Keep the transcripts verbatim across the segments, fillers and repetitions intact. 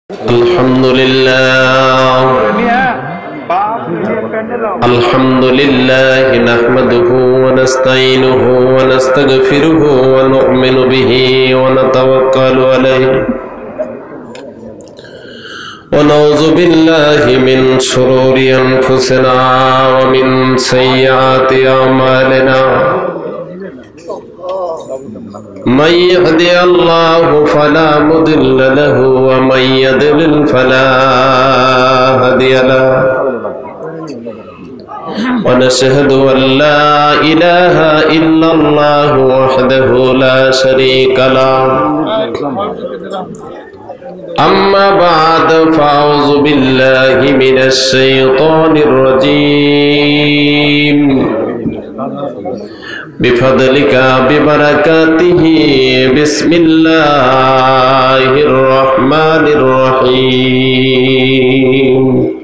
الحمد لله الحمد لله نحمده ونستعينه ونستغفره ونؤمن به ونتوكل عليه ونعوذ بالله من شرور أنفسنا ومن سيئات أعمالنا من يهدي الله فلا مضل له ومن يضلل فلا هادي له ونشهد أن لا إله إلا الله وحده لا شريك له أما بعد فأعوذ بالله من الشيطان الرجيم بفضلك ببركاته بسم الله الرحمن الرحيم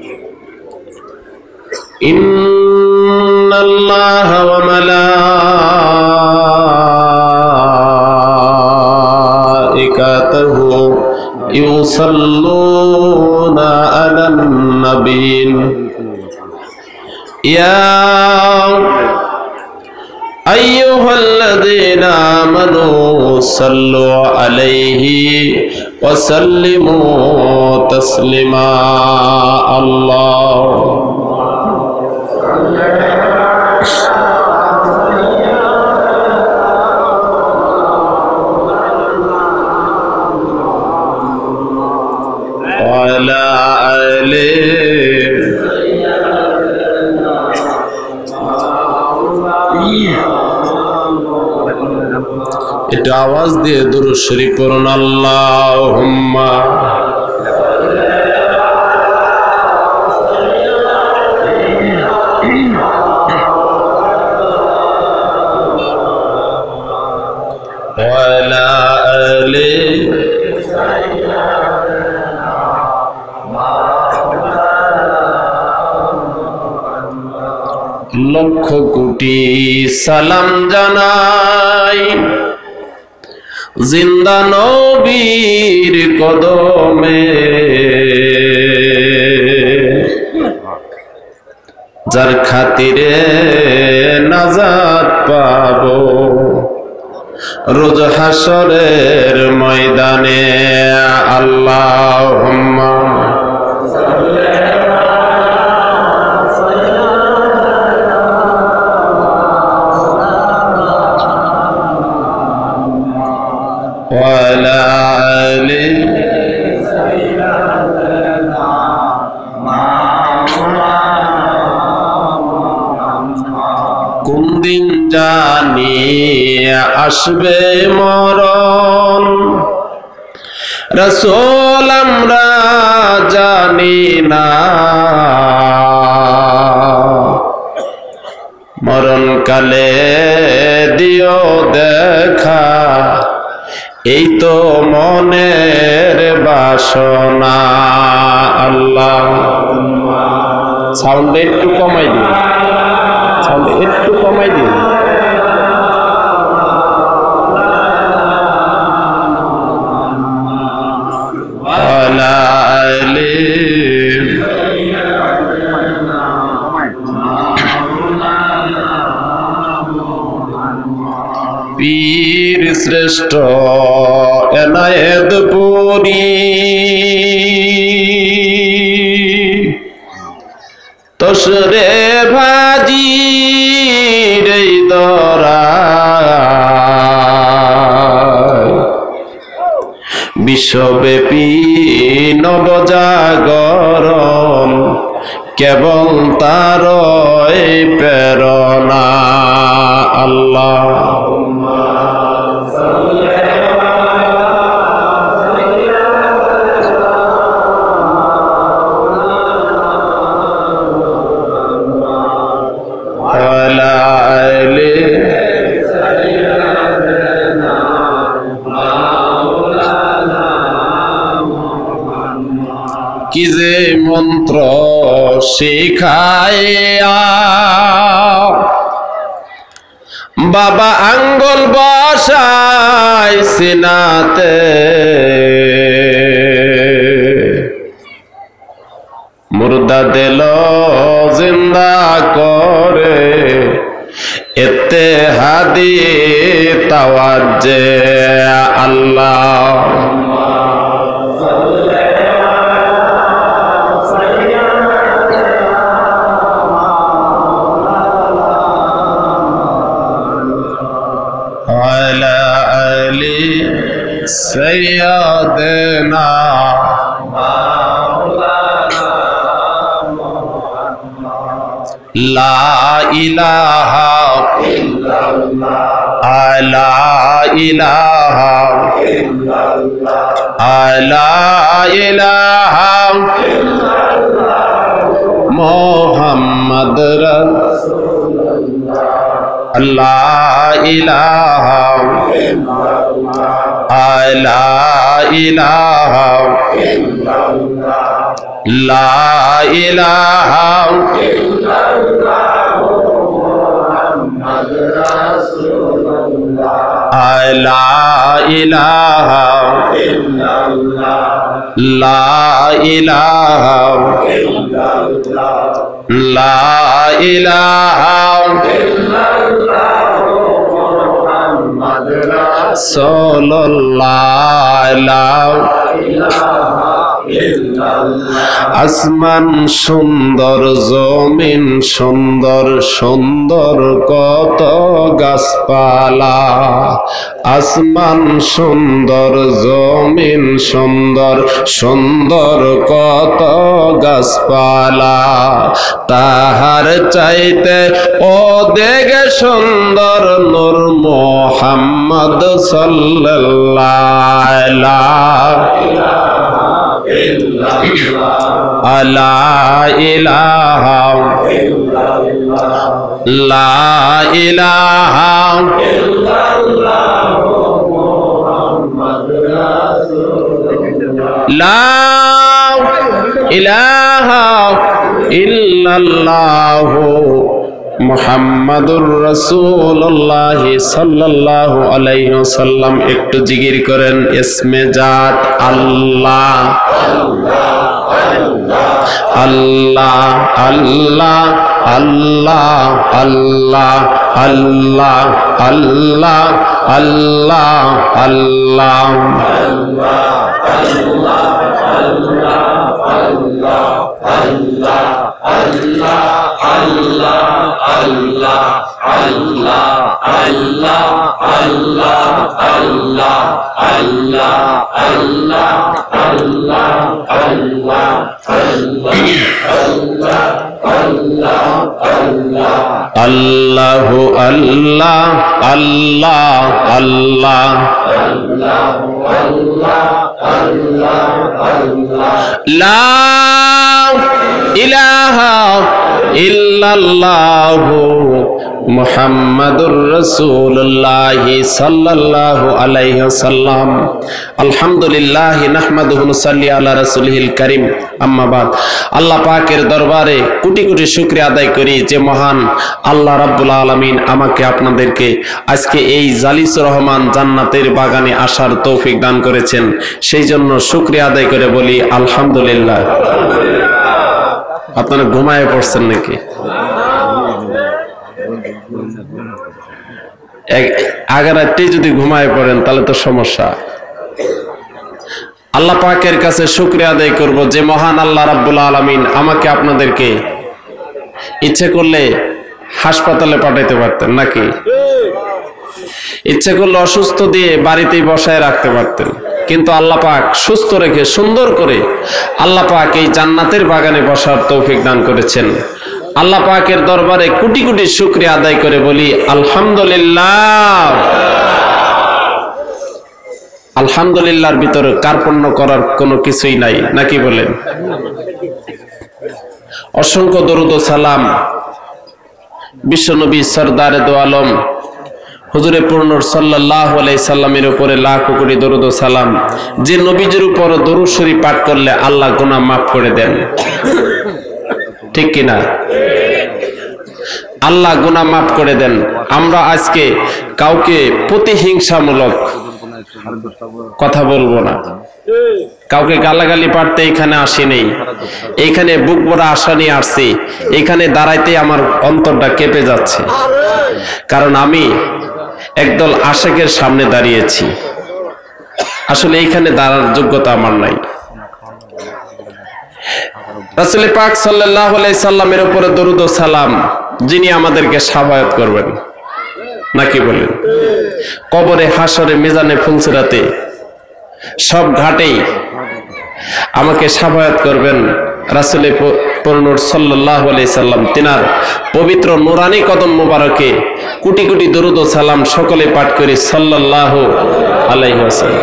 إن الله وملائكته يصلون على النبي يا أيها الذين آمنوا صلوا عليه وسلموا تسليما الله وعلى آله এটা আওয়াজ দিয়ে দুরূদ শরীফ পড়ুন আল্লাহুম্মা ওয়ালা আলি লক্ষ কোটি সালাম জানাই জিন্দা নবীর কদমে যার খাতিরে নাজাত পাবো রোজ হাসরের ময়দানে আল্লাহুম্মা وعلى آله কোন দিন জানি আসবে মরণ রাসূল আমরা জানি না মরণ কালে দিও দেখা এই তো মনের বাসনা আল্লাহ সাউন্ড একটু কমাই দিন সাউন্ড একটু কমাই দিন ওয়ালা আলি পীর শ্রেষ্ঠ এনায়েত পুরি তসরে ভাজি রে দরা বিশ্বব্যাপী নবজাগরণ কেবল তারই প্রেরণা আল্লাহ কি যে মন্ত্র শিখাইয়া বাবা আঙ্গুল বসাই সিনাতে মুর্দা দিল জিন্দা করে ইত্তেহাদি তাওয়াজ্জে আল্লাহ আলা আলি সাইয়্যিদিনা লা ইলাহা ইল্লাল্লাহ লা ইলাহা ইল্লাল্লাহ লা ইলাহা ইল্লাল্লাহ মুহাম্মদ রাসূলুল্লাহ লা ইলাহা ইল্লাল্লাহ লা ইলাহা ইল্লাল্লাহ লা ইলাহা ইল্লাল্লাহ মুহাম্মদ রাসূলুল্লাহ লা ইলাহা ইল্লাল্লাহ লা ইলাহা ইল্লাল্লাহ লা ইলাহা ইল্লাল্লাহ মুহাম্মদ রাসূলুল্লাহ লা ইলাহা আসমান সুন্দর জমিন সুন্দর সুন্দর কত গাছপালা আসমান সুন্দর জমিন সুন্দর সুন্দর কত গাছপালা তাহার চাইতে ও দেখে সুন্দর নূর মুহাম্মদ সাল্লাল্লাহু আলাইহি লা ইলাহা ইল্লাল্লাহ লা ইলাহা ইল্লাল্লাহ মুহাম্মদ রাসূলুল্লাহ লা ইলাহা ইল্লাল্লাহ মুহাম্মাদুর রাসূলুল্লাহ সাল্লাল্লাহু আলাইহি ওয়াসাল্লাম একটু জিকির করেন ইসমে জাত আল্লাহ আল্লাহ আল্লাহ আল্লাহ আল্লাহ আল্লাহ আল্লাহ আল্লাহ আল্লাহ আল্লাহু আল্লাহ আল্লাহ আল্লাহ লা ইলাহা ইল্লাল্লাহু মুহাম্মাদুর রাসূলুল্লাহ সাল্লাল্লাহু আলাইহি ওয়াসাল্লাম আলহামদুলিল্লাহ নাহমাদুহু নুসাল্লি আলা রাসূলিল কারীম আম্মা বাদ আল্লাহ পাকের দরবারে কোটি কোটি শুকরিয়া আদায় করি যে মহান আল্লাহ রাব্বুল আলামিন আমাকে আপনাদেরকে আজকে এই জালিসুর রহমান জান্নাতের বাগানে আসার তৌফিক দান করেছেন সেই জন্য শুকরিয়া আদায় করে বলি আলহামদুলিল্লাহ। আপনারা ঘুমায় পড়ছেন নাকি? আগের রাতেই যদি ঘুমায় পড়েন তাহলে তো সমস্যা। আল্লাহ পাকের কাছে শুকরিয়া আদায় করব যে মহান আল্লাহ রাব্বুল আলামিন আমাকে আপনাদেরকে ইচ্ছে করলে হাসপাতালে পাঠাইতে পারতেন নাকি, ইচ্ছে করলে অসুস্থ দিয়ে বাড়িতেই বসায় রাখতে পারতেন, কিন্তু আল্লাহ পাক সুস্থ রেখে সুন্দর করে আল্লাহ পাক এই জান্নাতের বাগানে বসার তৌফিক দান করেছেন। আল্লাহ পাকের দরবারে কোটি কোটি শুকরিয়া আদায় করে বলি আলহামদুলিল্লাহ। আলহামদুলিল্লাহর ভিতরে কার্পণ্য করার কোনো কিছুই নাই নাকি বলেন? অসংখ্য দরুদ ও সালাম বিশ্বনবী সরদারে দো আলম হুজুরে পূর্ণর সাল্লাল্লাহু আলাইহি সাল্লামের উপরে লাখ কোটি দরুদ ও সালাম, যে নবীজির উপর দরুদ শরীফ পাঠ করলে আল্লাহ গুনাহ মাফ করে দেন, ঠিক কিনা? আল্লাহ গুনাহ মাফ করে দেন। আমরা আজকে কাউকে প্রতিহিংসামূলক কথা বলবো না, কাউকে গালাগালি পারতে এখানে আসি নেই, এইখানে বুক ভরা আশা নিয়ে আসছি। এখানে দাঁড়াইতে আমার অন্তরটা কেঁপে যাচ্ছে, কারণ আমি একদল আশেকের সামনে দাঁড়িয়েছি। আসলে এইখানে দাঁড়ার যোগ্যতা আমার নাই। রাসূল পাক সাল্লাল্লাহু আলাইহি সাল্লামের উপরে দরুদ ও সালাম যিনি আমাদেরকে শাফায়াত করবেন, নাকি বলেন? কবরে, হাসরে, মিজানে, ফুলসিরাতে সব ঘাটেই আমাকে শাফায়াত করবেন রাসূল পূর্ণর সাল্লাল্লাহু আলাইহি সাল্লাম। তিনার পবিত্র নূরানি কদম মোবারকে কোটি কোটি দরুদ ও সালাম সকলে পাঠ করি সাল্লাল্লাহু আলাইহি ওয়াসাল্লাম।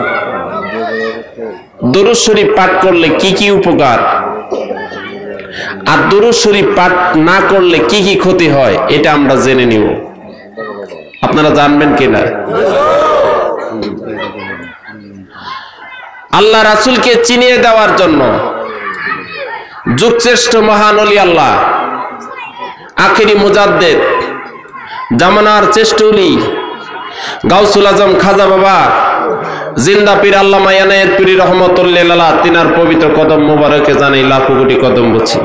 দরুদ শরীফ পাঠ করলে কি কি উপকার, আর দরুদ শরীফ পাঠ না করলে কি কি ক্ষতি হয়, এটা আমরা জেনে নিব। আপনারা জানবেন কিনা? আল্লাহ রাসূলকে চিনিয়ে দেওয়ার জন্য যুগশ্রেষ্ঠ মহান ওলি আল্লাহ, আখিরি মুজাদ্দেদ, জামানার শ্রেষ্ঠ ওলি গাউসুল আজম খাজা বাবা জিন্দা পীর আল্লামা ইনায়েত পীর রহমাতুল্লাহ আলাইহি, তিনার পবিত্র কদম মোবারকে জানাই লাখো কোটি কদম বুঝি।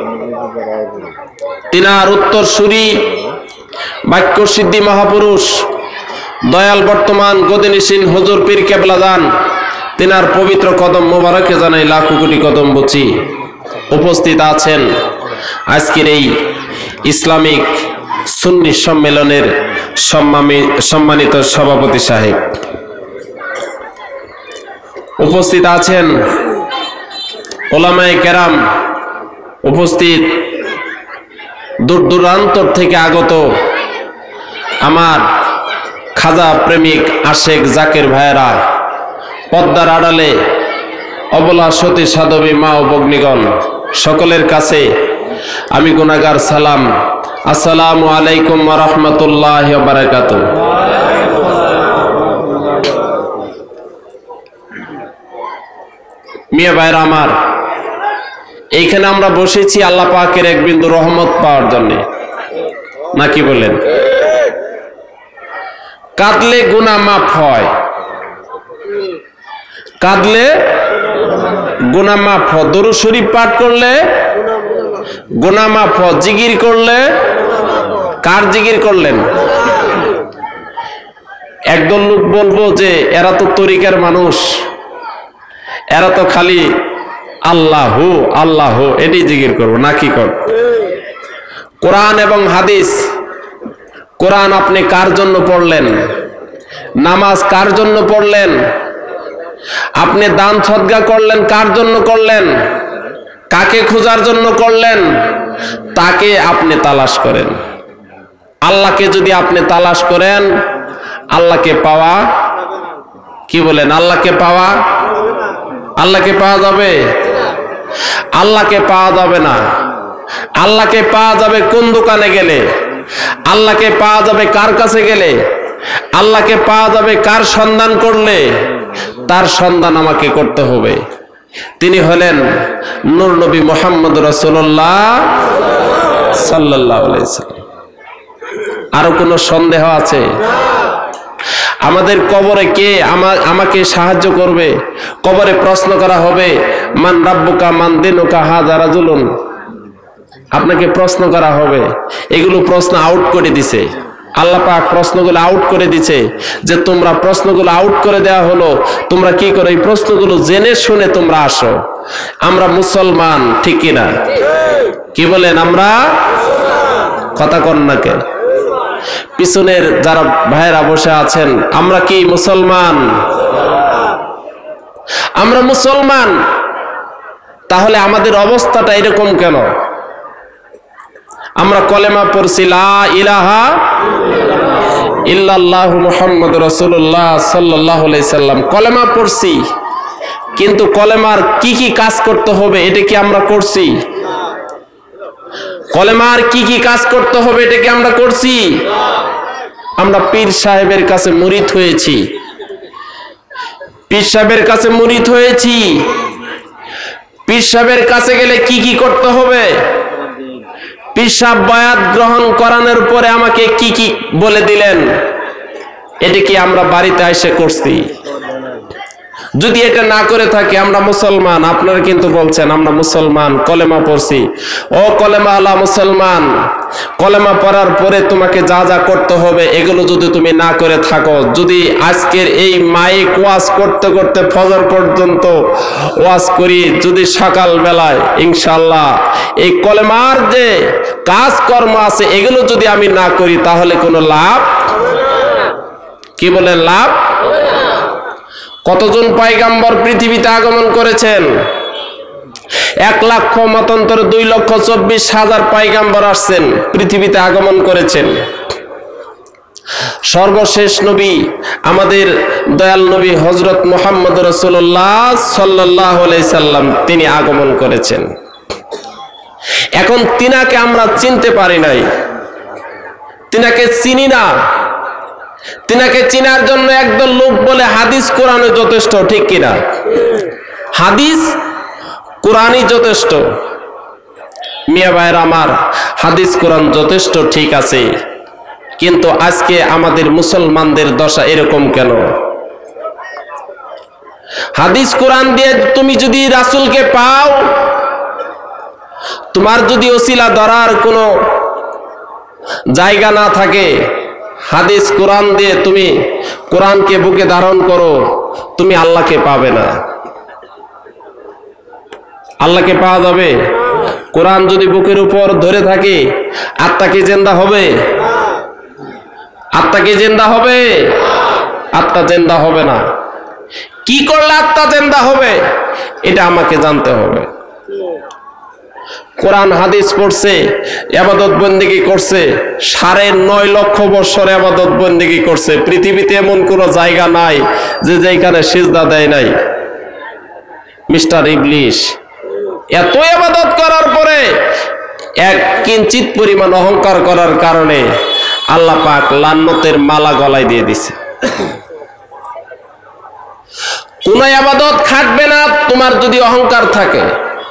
তিনার উত্তরসূরি বাক্য সিদ্ধি মহাপুরুষ দয়াল বর্তমান গদিনিসীন হুজুর পীর কেবলা জান, তিনার পবিত্র কদম মোবারকে জানাই লাখো কোটি কদম বুঝি। উপস্থিত আছেন আজকের এই ইসলামিক সুন্নি সম্মেলনের সম্মানিত সভাপতি সাহেব, উপস্থিত আছেন ওলামায়ে কেরাম, উপস্থিত দূর দূরান্তর থেকে আগত আমার খাজা প্রেমিক আশেক জাকের ভাইয়েরা, পদ্মার আড়ালে অবলা সতী সাধবী মা ও ভগ্নীগণ, সকলের কাছে আমি গুনাহগার সালাম, আসসালামু আলাইকুম ওয়া রাহমাতুল্লাহি ওয়া বারাকাতুহু। মিয়া ভাইরা আমার, এইখানে আমরা বসেছি আল্লাহ পাকের এক বিন্দু রহমত পাওয়ার জন্য, নাকি বলেন? কাঁদলে গুনাহ মাফ হয়, কাঁদলে গুনাহ মাফ হয়, দরুদ শরীফ পাঠ করলে গুনাহ মাফ হয়, জিকির করলে, কার জিকির করলেন? একদল লোক বলবো যে এরা তো তরিকার মানুষ, এরা তো খালি আল্লাহ আল্লাহ এটাই জিকির করবো, নাকি কর? কোরআন এবং হাদিস, কোরআন আপনি কার জন্য পড়লেন? নামাজ কার জন্য পড়লেন? আপনি দান সদকা করলেন কার জন্য করলেন? কাকে খোঁজার জন্য করলেন? তাকে আপনি তালাশ করেন। আল্লাহকে যদি আপনি তালাশ করেন, আল্লাহকে পাওয়া, কি বলেন? আল্লাহকে পাওয়া, আল্লাহকে পাওয়া যাবে? আল্লাহকে পাওয়া যাবে না। আল্লাহকে পাওয়া যাবে কোন দোকানে গেলে? আল্লাহকে পাওয়া যাবে কার কাছে গেলে? আল্লাহকে পাওয়া যাবে কার সন্ধান করলে? তার সন্ধান আমাকে করতে হবে। তিনি হলেন নূর নবী মুহাম্মদ রাসূলুল্লাহ সাল্লাল্লাহু আলাইহি ওয়াসাল্লাম। আরো কোনো সন্দেহ আছে? আমাদের কবরে কে আমাকে সাহায্য করবে? কবরে প্রশ্ন করা হবে, মান রাব্বুকা মান দিনুকা হাযা রাজুলুন। আপনাকে প্রশ্ন করা হবে। এগুলো প্রশ্ন আউট করে দিছে আল্লাহ পাক, প্রশ্নগুলো আউট করে দিছে যে তোমরা প্রশ্নগুলো আউট করে দেওয়া হলো, তোমরা কি করো? এই প্রশ্নগুলো জেনে শুনে তোমরা আসো। আমরা মুসলমান, ঠিক কিনা? কি বলেন? আমরা কথা কন না কেন? পিছনের যারা ভাইয়েরা বসে আছেন, আমরা কি মুসলমান? আমরা মুসলমান। তাহলে আমাদের অবস্থাটা এরকম কেন? আমরা কলেমা পড়ছি লা ইলাহা ইল্লাল্লাহু মুহাম্মাদুর রাসূলুল্লাহ সাল্লাল্লাহু আলাইহি সাল্লাম, কলেমা পড়ছি, কিন্তু কলেমার কি কি কাজ করতে হবে এটা কি আমরা করছি? কলেমার কি কি কাজ করতে হবে এটা কি আমরা করছি? আমরা পীর সাহেবের কাছে মুরিদ হয়েছি, পীর সাহেবের কাছে মুরিদ হয়েছি। পীর সাহেবের কাছে গেলে কি কি করতে হবে? পীর সাহেব বায়াত গ্রহণ করানোর পরে আমাকে কি কি বলে দিলেন, এটা কি আমরা বাড়িতে এসে করছি? যদি এটা না করে থাকি আমরা মুসলমান, আপনারা কিন্তু বলছেন আমরা মুসলমান, কলেমা পড়ছি। ও কলেমা আলা মুসলমান, কলেমা পড়ার পরে তোমাকে যা যা করতে হবে এগুলো যদি তুমি না করে থাকো, যদি আজকের এই মাইক ওয়াজ করতে করতে ফজর পর্যন্ত ওয়াজ করি, যদি সকাল বেলায় ইনশাআল্লাহ এই কলেমার যে কাজকর্ম আছে এগুলো যদি আমি না করি তাহলে কোনো লাভ, কি বলে লাভ? কতজন পয়গাম্বর পৃথিবীতে আগমন করেছেন? এক লক্ষ মতান্তরে দুই লক্ষ চব্বিশ হাজার পয়গাম্বর আসছেন, পৃথিবীতে আগমন করেছেন। সর্বশেষ নবী আমাদের দয়াল নবী হযরত মুহাম্মদ রাসূলুল্লাহ সাল্লাল্লাহু আলাইহি সাল্লাম, তিনি আগমন করেছেন। এখন তিনাকে আমরা চিনতে পারি নাই, তিনাকে চিনি না। তিনাকে চিনার জন্য একদল লোক বলে হাদিস কোরআনে যথেষ্ট, ঠিক কিনা? হাদিস কোরআনই যথেষ্ট। মিয়া ভাইয়ের আমার, হাদিস কোরআন যথেষ্ট, ঠিক আছে, কিন্তু আজকে আমাদের মুসলমানদের দশা এরকম কেন? হাদিস কোরআন দিয়ে তুমি যদি রাসূলকে পাও, তোমার যদি ওসিলা ধরার কোনো জায়গা না থাকে, হাদিস কোরআন দিয়ে তুমি কোরআনকে বুকে ধারণ করো, তুমি আল্লাহকে পাবে না। আল্লাহকে পাওয়া যাবে? কোরআন যদি বুকের উপর ধরে থাকে, আত্মা কি জিন্দা হবে? আত্মা কি জিন্দা হবে? আত্মা জিন্দা হবে না। কি করলে আত্মা জিন্দা হবে এটা আমাকে জানতে হবে। কোরআন হাদিস পড়ছে, ইবাদত বন্দেগী করছে, সাড়ে নয় লক্ষ বছর ইবাদত বন্দেগী করছে। পৃথিবীতে এমন কোন জায়গা নাই যে যেখানে সিজদা দেয় নাই। মিস্টার ইবলিশ এত ইবাদত করার পরে এক কিঞ্চিত পরিমাণ অহংকার করার কারণে আল্লাহ পাক লান্নতের মালা গলায় দিয়ে দিছে। কোন ইবাদত খাটবে না তোমার যদি অহংকার থাকে।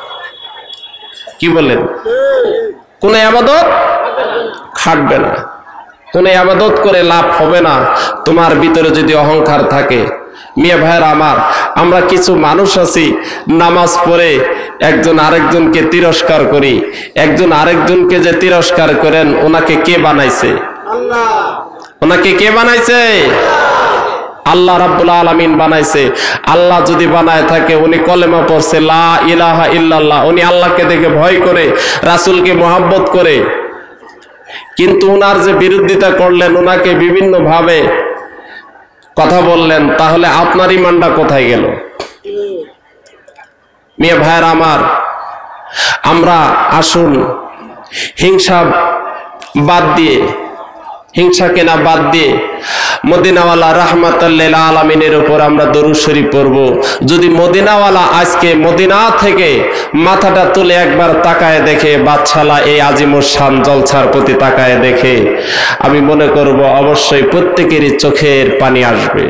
কি বলেন? কোন ইবাদত খাটবে না, কোন ইবাদত করে লাভ হবে না তোমার ভিতরে যদি অহংকার থাকে। মিয়া ভাইয়েরা আমার, আমরা কিছু মানুষ আছি নামাজ পড়ে একজন আরেকজনকে তিরস্কার করি। একজন আরেকজনকে যে তিরস্কার করেন ওনাকে কে বানাইছে? আল্লাহ। ওনাকে কে বানাইছে? আল্লাহ রাব্বুল আলামিন বানাইছে। আল্লাহ যদি বানায় থাকে, উনি কলেমা পড়ছে লা ইলাহা ইল্লাল্লাহ, উনি আল্লাহকে দেখে ভয় করে, রাসূলকে মহব্বত করে, কিন্তু উনার যে বিরোধিতা করলেন, উনাকে বিভিন্ন ভাবে কথা বললেন, তাহলে আপনার ঈমানটা কোথায় গেল? মিয়া ভাইয়ের আমার, আমরা আসুন হিংসা বাদ দিয়ে, হিংসা কেনা বাদ দিয়ে মদিনাওয়ালা রাহমাতাল লিল আলামিনের উপর আমরা দরুদ শরীফ পড়ব। যদি মদিনাওয়ালা আজকে মদিনা থেকে মাথাটা তুলে একবার তাকায় দেখে, বাদশালা এই আজিমুস শান জলছার প্রতি তাকায় দেখে, আমি মনে করব অবশ্যই প্রত্যেকেরই চোখের পানি আসবে।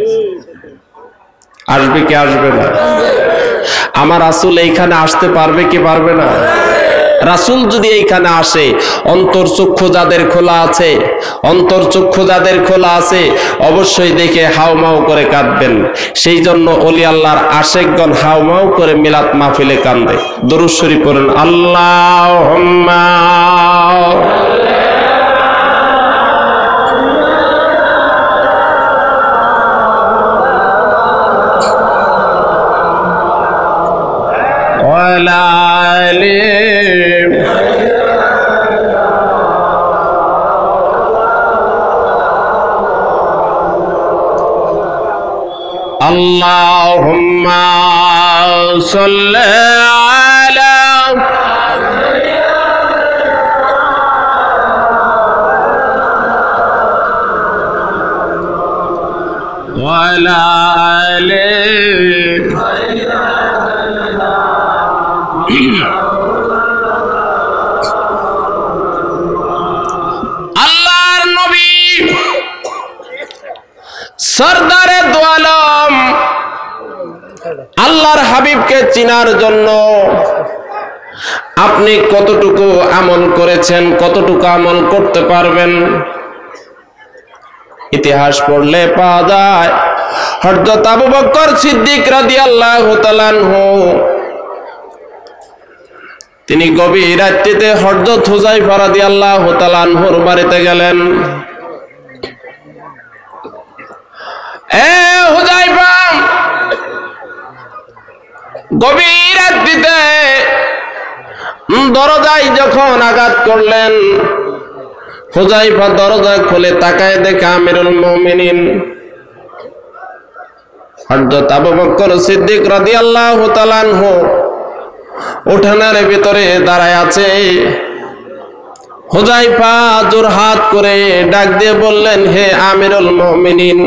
আসবে কি আসবে না? আমার রাসূল এইখানে আসতে পারবে কি পারবে না? রাসূল যদি এইখানে আসে, অন্তর চক্ষু যাদের খোলা আছে, অন্তর চক্ষু যাদের খোলা আছে অবশ্যই দেখে হাউমাউ করে কাঁদবেন। সেই জন্য ওলি আল্লাহর আশেকগণ হাউমাউ করে মিলাদ মাহফিলে কান্দে। দরুদ শরীফ পড়েন, আল্লাহুম্মা ওয়ালা আলি Allahumma salli ala wa ala ali Allahর নবী সরদারে দু আলম আল্লাহর হাবিবকে চিনার জন্য আপনি কতটুকু আমল করেছেন, কতটুকু আমল করতে পারবেন? ইতিহাস পড়লে পাওয়া যায় হযরত আবু বকর সিদ্দিক রাদিয়াল্লাহু তাআলা আনহু তিনি গভীর রাত্রিতে হযরত হুযায়ফা রাদিয়াল্লাহু তাআলা আনহুর বাড়িতে গেলেন। এ হুযায়ফা, গভীর রাত্রিতে দরজায় যখন আঘাত করলেন, হুযায়ফা দরজা খুলে তাকায় দেখে আমিরুল মুমিনিন হযরত আবু বকর সিদ্দিক রাদিয়াল্লাহু তাআলা আনহু উঠানের ভিতরে দাঁড়ায় আছে। হুযায়ফা জোর হাত করে ডাক দিয়ে বললেন, হে আমিরুল মুমিনিন,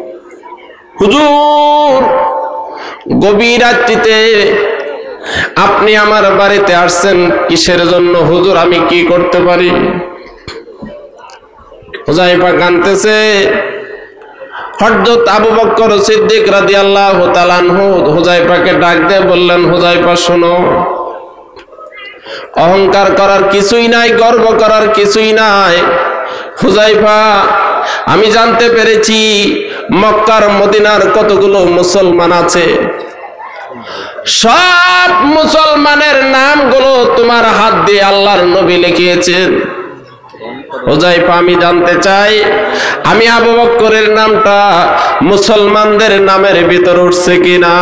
হুজুর গভীর রাত্রিতে আপনি আমার বাড়িতে আসছেন কিসের জন্য? হুজুর আমি কি করতে পারি? হুযায়ফা কাঁদতেছে। হযরত আবু বকর সিদ্দিক রাদিয়াল্লাহু তাআলা আনহু হুযায়ফাকে ডাক দিয়ে বললেন, হুযায়ফা শোনো, অহংকার করার কিছুই নাই, গর্ব করার কিছুই নাই। হুযায়ফা, আমি জানতে পেরেছি মক্কার মদিনার কতগুলো মুসলমান আছে, সব মুসলমানের নামগুলো তোমার হাত দিয়ে আল্লাহর নবী লিখিয়েছেন। হুযায়ফা, আমি জানতে চাই আমি আবু বকরের নামটা মুসলমানদের নামের ভিতর উঠছে কিনা।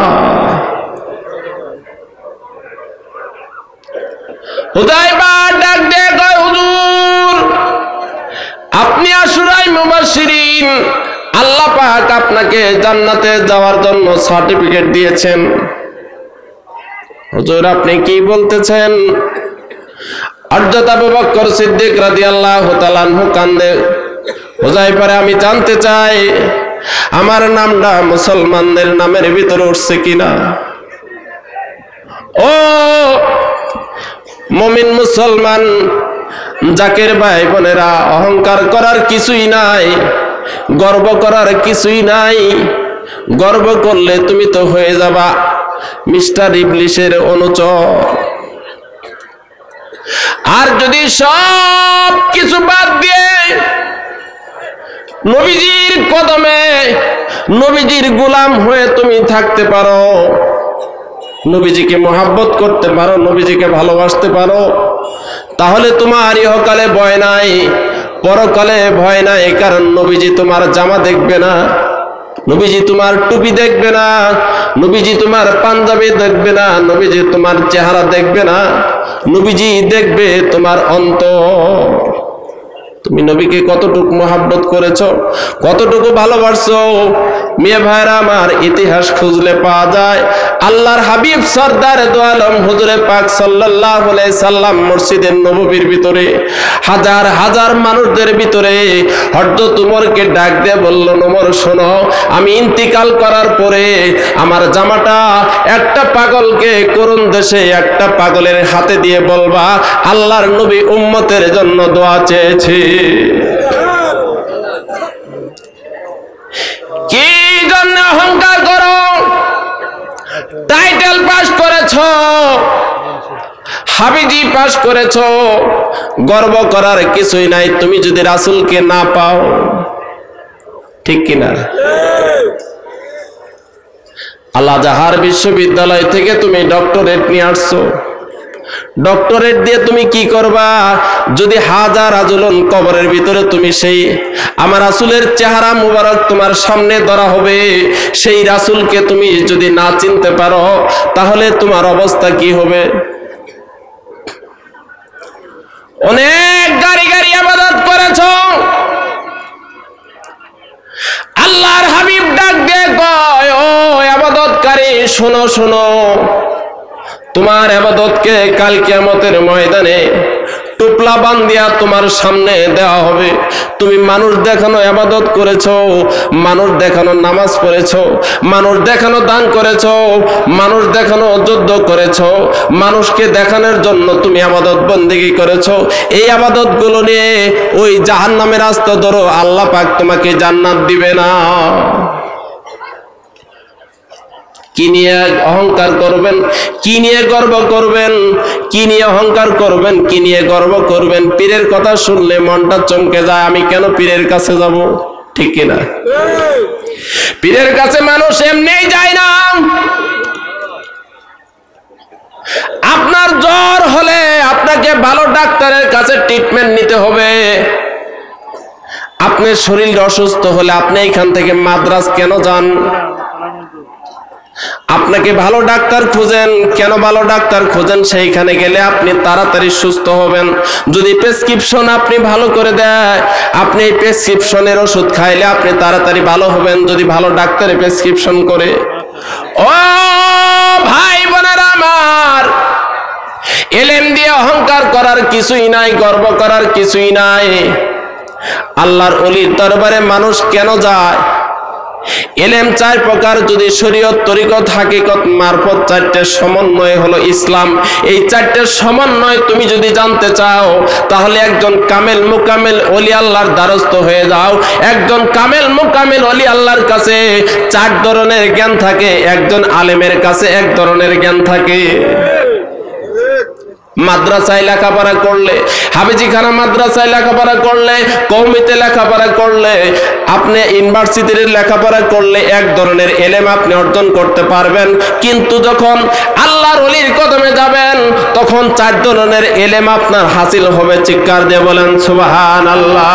হুযায়ফা ডাক দিয়ে কয়, হুজুর আপনি আশুরায়ে মুবাশশিরিন, আল্লাহ পাক আপনাকে জান্নাতে যাওয়ার জন্য সার্টিফিকেট দিয়েছেন। হুজুর আপনি কি বলতেছেন? হযরত আবু বকর সিদ্দিক রাদিয়াল্লাহু তাআলা আনহু কান্দে, হুযায়ফা আমি জানতে চাই আমার নামটা মুসলমানদের নামের ভিতরে উঠছে কিনা। ও মুমিন মুসলমান জাকির ভাই বোনেরা, অহংকার করার কিছুই নাই, গর্ব করার কিছুই নাই। গর্ব করলে তুমি তো হয়ে যাবা মিস্টার ইবলিসের অনুচর। আর যদি সব কিছু বাদ দিয়ে নবীজির কদমে নবীজির গোলাম হয়ে তুমি থাকতে পারো, নবীজিকে মহব্বত করতে পারো, নবীজিকে ভালোবাসতে পারো, তাহলে তোমার ইহকালে ভয় নাই, পরকালে ভয় নাই। কারণ নবীজি তোমার জামা দেখবে না, নবীজি তোমার টুপি দেখবে না, নবীজি তোমার পাঞ্জাবি দেখবে না, নবীজি তোমার চেহারা দেখবে না, নবীজি দেখবে তোমার অন্তর। তুমি নবীকে কতটুকু মহব্বত করেছো, কতটুকু ভালোবাসছো। মেয়ে ভাইরা আমার, ইতিহাস খুঁজলে পাওয়া যায় আল্লাহর হাবিব সরদার দো আলম হুজুরে পাক সাল্লাল্লাহু আলাইহি সাল্লাম মসজিদে নববীর ভিতরে হাজার হাজার মানুষদের ভিতরে হযরত উমরকে ডাক দিয়ে বলল, উমর শোনো, আমি ইন্তিকাল করার পরে আমার জামাটা একটা পাগলকে করুণ দেশে একটা পাগলের হাতে দিয়ে বলবা আল্লাহর নবী উম্মতের জন্য দোয়া চেয়েছে। কি জন্য অহংকার করো? টাইটেল পাস করেছো, হাবিজি পাস করেছো, গর্ব করার কিছুই নাই তুমি যদি রাসূলকে না পাও। ঠিক কিনা? আল্লাহ জাহার বিশ্ববিদ্যালয় থেকে তুমি ডক্টরেট নিয়ে আসছো, ডক্টরেট দিয়ে তুমি কি করবা? যদি হাজার আজলন কবরের ভিতরে তুমি সেই আমার রাসূলের চেহারা মুবারক তোমার সামনে ধরা হবে, সেই রাসূলকে তুমি যদি না চিনতে পারো তাহলে তোমার অবস্থা কি হবে? অনেক গাড়ি গাড়ি ইবাদত করেছো, আল্লাহর হাবিব ডাক দিয়ে কয়, ও ইবাদতকারী শোনো শোনো, তোমার ইবাদতকে কাল কিয়ামতের ময়দানে টুপলা বান্ধিয়া তোমার সামনে দেওয়া হবে। তুমি মানুষ দেখানো ইবাদত করেছো, মানুষ দেখানো নামাজ পড়েছো, মানুষ দেখানো দান করেছো, মানুষ দেখানো যুদ্ধ করেছো, মানুষকে দেখানোর জন্য তুমি ইবাদত বন্দেগী করেছো। এই ইবাদতগুলো নিয়ে ওই জাহান্নামের রাস্তা ধরো, আল্লাহ পাক তোমাকে জান্নাত দিবে না। কি নিয়ে অহংকার করবেন, কি নিয়ে গর্ব করবেন, কি নিয়ে অহংকার করবেন, কি নিয়ে গর্ব করবেন? পীরের কথা শুনলে মনটা চমকে যায়, আমি কেন পীরের কাছে যাব? ঠিক কিনা? পীরের কাছে মানুষ এমনি যায় না। আপনার জ্বর হলে আপনাকে ভালো ডাক্তারের কাছে ট্রিটমেন্ট নিতে হবে। আপনার শরীর অসুস্থ হলে আপনি এখান থেকে মাদ্রাজ কেন যান? আপনাকে ভালো ডাক্তার খুঁজেন, কেন ভালো ডাক্তার খুঁজেন? সেইখানে গেলে আপনি তাড়াতাড়ি সুস্থ হবেন। যদি প্রেসক্রিপশন আপনি ভালো করে দেয়, আপনি এই প্রেসক্রিপশনের ওষুধ খাইলে আপনি তাড়াতাড়ি ভালো হবেন, যদি ভালো ডাক্তারে প্রেসক্রিপশন করে। ও ভাই বোনেরা আমার, এলেম দিয়ে অহংকার করার কিছুই নাই, গর্ব করার কিছুই নাই। আল্লাহর ওলির দরবারে মানুষ কেন যায়? এলেম চার প্রকার, যদি শরীয়ত, তরিকত, হাকিকত, মারফত, চারটে সমন্বয় হলো ইসলাম। এই চারটে সমন্বয় তুমি যদি জানতে চাও, তাহলে একজন কামেল মুকামেল ওলি আল্লাহর দ্বারস্থ হয়ে যাও। একজন কামেল মুকামেল ওলি আল্লাহর কাছে চার ধরনের জ্ঞান থাকে, একজন আলেমের কাছে এক ধরনের জ্ঞান থাকে। মাদ্রাসায় লেখাপড়া করলে, হাফেজিখানা মাদ্রাসায় লেখাপড়া করলে, কওমিতে লেখাপড়া করলে, আপনি ইউনিভার্সিটির লেখাপড়া করলে এক ধরনের এলেম আপনি অর্জন করতে পারবেন। কিন্তু যখন আল্লাহর ওলির কদমে যাবেন, তখন চার ধরনের এলেম আপনার হাসিল হবে। চিৎকার দিয়ে বলেন সুবহানাল্লাহ।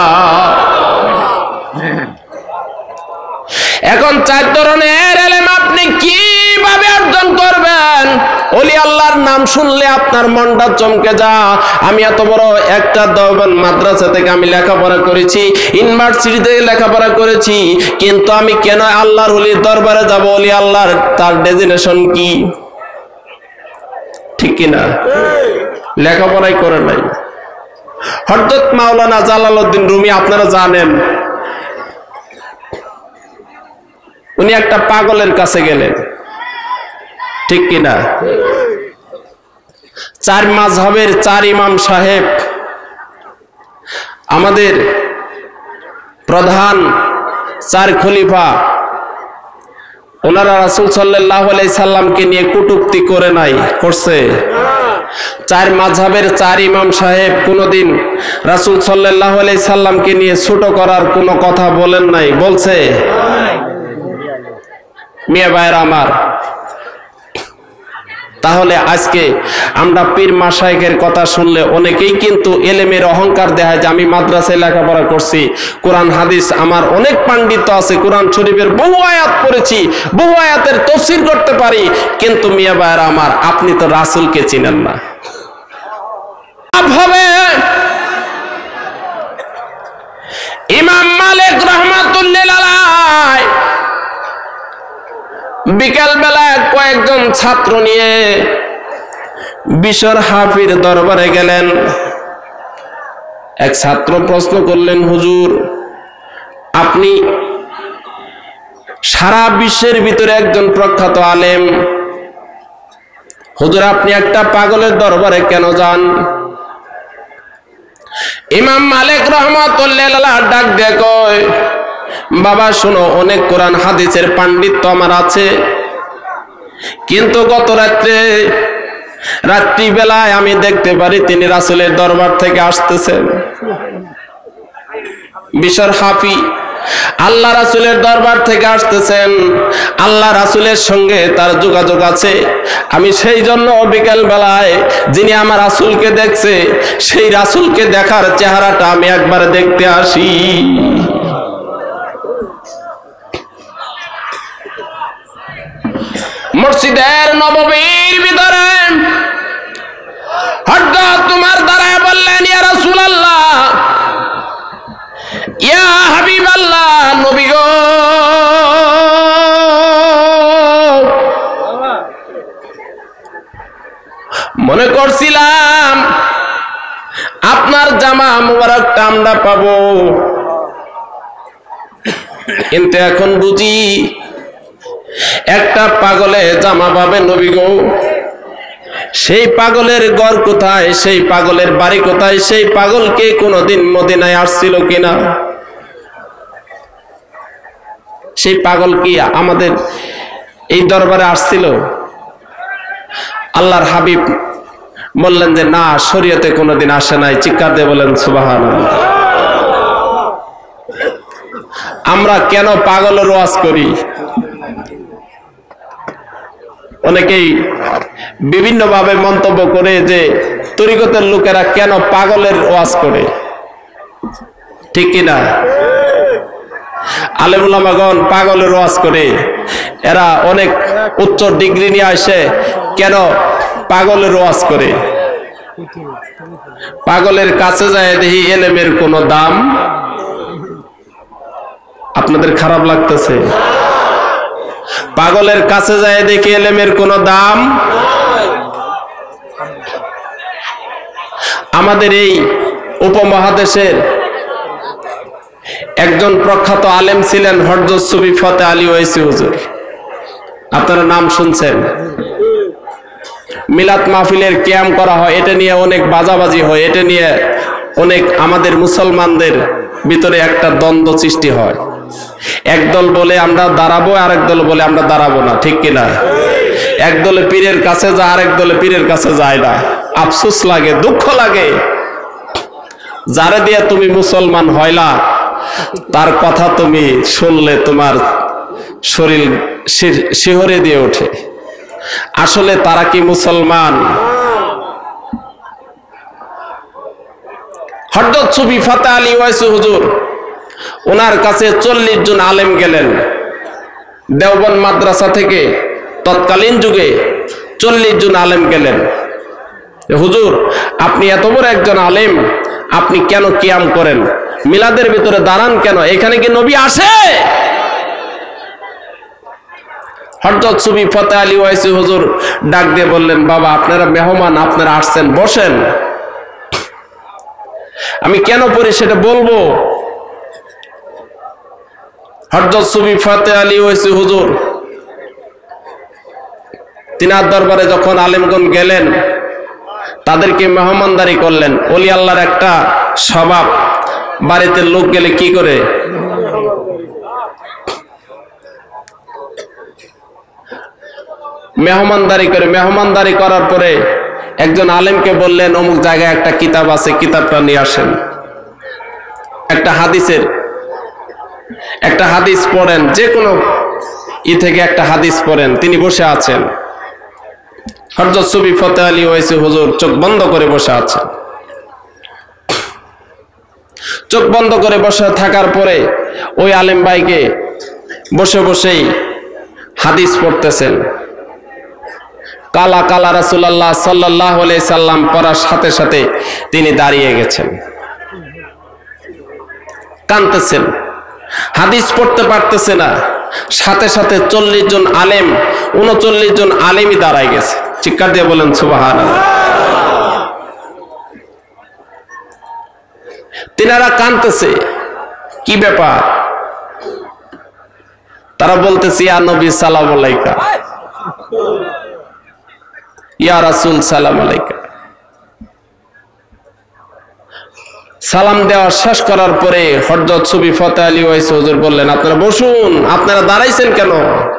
এখন চার ধরনের এলেম আপনি কিভাবে অর্জন করবেন? ওলি আল্লাহর নাম শুনলে আপনার মনটা চমকে যা। আমি এত বড় একটা দেওবন্দ মাদ্রাসা থেকে আমি লেখাপড়া করেছি, ইউনিভার্সিটি থেকে লেখাপড়া করেছি, কিন্তু আমি কেন আল্লাহর ওলির দরবারে যাব? ওলি আল্লাহর তার ডেজিনেশন কি? ঠিক কিনা? লেখাপড়াই করে নাই। হযরত মাওলানা জালালউদ্দিন রুমি আপনারা জানেন, উনি একটা পাগলের কাছে গেলেন, ঠিক কিনা? চার মাযহাবের চার ইমাম সাহেব, আমাদের প্রধান চার খলিফা, ওনারা রাসূল সাল্লাল্লাহু আলাইহি সাল্লামকে নিয়ে কটূক্তি করে নাই? করছে? চার মাযহাবের চার ইমাম সাহেব কোনদিন রাসূল সাল্লাল্লাহু আলাইহি সাল্লামকে নিয়ে ছোট করার কোনো কথা বলেন নাই? বলছে? মিয়া ভাইরা আমার, তাহলে আজকে আমরা পীর মাশায়েখের কথা শুনলে অনেকেই কিন্তু এলেমের অহংকার দেখায় যে আমি মাদ্রাসায় লেখাপড়া করছি, কোরআন হাদিস আমার অনেক পাণ্ডিত্য আছে, কোরআন শরীফের বহু আয়াত পড়েছি, বহু আয়াতের তাফসীর করতে পারি। কিন্তু মিয়া ভাইরা আমার, আপনি তো রাসূলকে চিনেন না। ভাবে ইমাম মালিক রাহমাতুল্লাহ আলাইহি বিকাল বেলা কয়েকজন ছাত্র নিয়ে বিশর হাফির দরবারে গেলেন। এক ছাত্র প্রশ্ন করলেন, হুজুর আপনি সারা বিশ্বের ভিতরে একজন প্রখ্যাত আলেম, হুজুর আপনি একটা পাগলের দরবারে কেন যান? ইমাম মালিক রাহমাতুল্লাহ আলাইহি ডাক দিয়ে কয়, বাবা শোনো, অনেক কোরআন হাদিসের পাণ্ডিত্য আমার আছে, কিন্তু গত রাত্রে রাত্রি বেলায় আমি দেখতে পারি তিনি রাসূলের দরবার থেকে আসতেছেন। বিশর হাফি আল্লাহ রাসূলের দরবার থেকে আসতেছেন, আল্লাহ রাসূলের সঙ্গে তার যোগাযোগ আছে। আমি সেই জন্য বিকেল বেলায় যিনি আমার রাসূলকে দেখছে, সেই রাসূলকে দেখার চেহারাটা আমি একবার দেখতে আসি। মসজিদের নববীর ভিতরে হঠাৎ তোমার দ্বারা বললেন, ইয়া রাসূলুল্লাহ, ইয়া হাবিবাল্লাহ, নবী গো। মনে করছিলাম আপনার জামা মুবারকটা আমরা পাবো, কিন্তু এখন বুঝি একটা পাগলে জামা পাবে নবী গো। সেই পাগলের ঘর কোথায়? সেই পাগলের বাড়ি কোথায়? সেই পাগলকে কোনদিন মদিনায় আসছিল কিনা? সেই পাগল কি আমাদের এই দরবারে আসছিল? আল্লাহর হাবিব বললেন যে না, শরীয়তে কোনদিন আসে নাই। চিৎকার দিয়ে বলেন সুবহানাল্লাহ। আমরা কেন পাগলের ওয়াজ করি? অনেকেই বিভিন্ন ভাবে মন্তব্য করে যে তরিকতের লোকেরা কেন পাগলের ওয়াজ করে, ঠিক কিনা? আলেম ওলামাগণ পাগলের ওয়াজ করে, এরা অনেক উচ্চ ডিগ্রি নিয়ে আসে, কেন পাগলের ওয়াজ করে? পাগলের কাছে যায় দেখি এলেমের কোনো দাম। আপনাদের খারাপ লাগতেছে? পাগলের কাছে যায় দেখি এলেমের কোনো দাম। আমাদের এই উপমহাদেশের একজন প্রখ্যাত আলেম ছিলেন হযরত সুফি ফতে আলী ওয়াইসি হুজুর। আপনারা নাম শুনছেন? মিলাদ মাহফিলের কিয়াম করা হয়, এটা নিয়ে অনেক বাজাবাজি হয়, এটা নিয়ে অনেক আমাদের মুসলমানদের ভিতরে একটা দ্বন্দ্ব সৃষ্টি হয়। একদল বলে আমরা দাঁড়াবো, আরেক দল বলে আমরা দাঁড়াবো না, ঠিক কিনা? এক দলে পীরের কাছে যায়, আরেক দলে পীরের কাছে যায় না। আফসোস লাগে, দুঃখ লাগে। যারে দিয়ে তুমি মুসলমান হইলা তার কথা তুমি শুনলে তোমার শরীর শিহরে দিয়ে ওঠে। আসলে তারা কি মুসলমান? হযরত সুফি ফতে আলী ওয়াইসি হুজুর, ওনার কাছে চল্লিশ জন আলেম গেলেন দেওবন্দ মাদ্রাসা থেকে। তৎকালীন যুগে চল্লিশ জন আলেম গেলেন, হুজুর আপনি এত বড় একজন আলেম, আপনি কেন কিয়াম করেন? মিলাদের ভিতরে দাঁড়ান কেন? এখানে কি নবী আসে? হযরত সুফি ফতে আলী ওয়াইসি হুজুর ডাক দিয়ে বললেন, বাবা আপনারা মেহমান, আপনারা আসছেন, বসেন। আমি কেন পড়ি সেটা বলবো। হযরত সুফি ফতে আলী ওয়াইসি হুজুর তিনার দরবারে যখন আলেমগণ গেলেন, তাদেরকে মেহমানদারি করলেন। ওলি আল্লাহর একটা স্বভাব, বাড়িতে লোক গেলে কি করে? মেহমানদারি করে। মেহমানদারি করার পরে একজন আলেমকে বললেন, অমুক জায়গায় একটা কিতাব আছে, কিতাবটা নিয়ে আসেন। একটা হাদিসের একটা হাদিস পড়েন, যে কোনো ই থেকে একটা হাদিস পড়েন। তিনি বসে আছেন। হযরত সুফি ফতে আলী ওয়াইসি হুজুর চোখ বন্ধ করে বসে আছেন। চোখ বন্ধ করে বসে থাকার পরে ওই আলেম ভাইকে বসে বসেই হাদিস পড়তেছেন। কালা কালা রাসূলুল্লাহ সাল্লাল্লাহু আলাইহি সাল্লাম পড়ার সাথে সাথে তিনি দাঁড়িয়ে গেছেন, কাঁদতেছেন, হাদিস পড়তে পারতেছে না। সাথে সাথে চল্লিশ জন আলেম, উনচল্লিশ জন আলেমই দাঁড়ায় গেছে। চিৎকার দিয়ে বলেন সুবহানাল্লাহ। তিনারা কাঁদতেছে, কি ব্যাপার? তারা বলতেছে, ইয়া নবী সালাম আলাইকা, ইয়া রাসূল সালাম আলাইকা। সালাম দেওয়া শেষ করার পরে হযরত সুফি ফতে আলী ওয়াইসি হুজুর বললেন, আপনারা বসুন, আপনারা দাঁড়াইছেন কেন?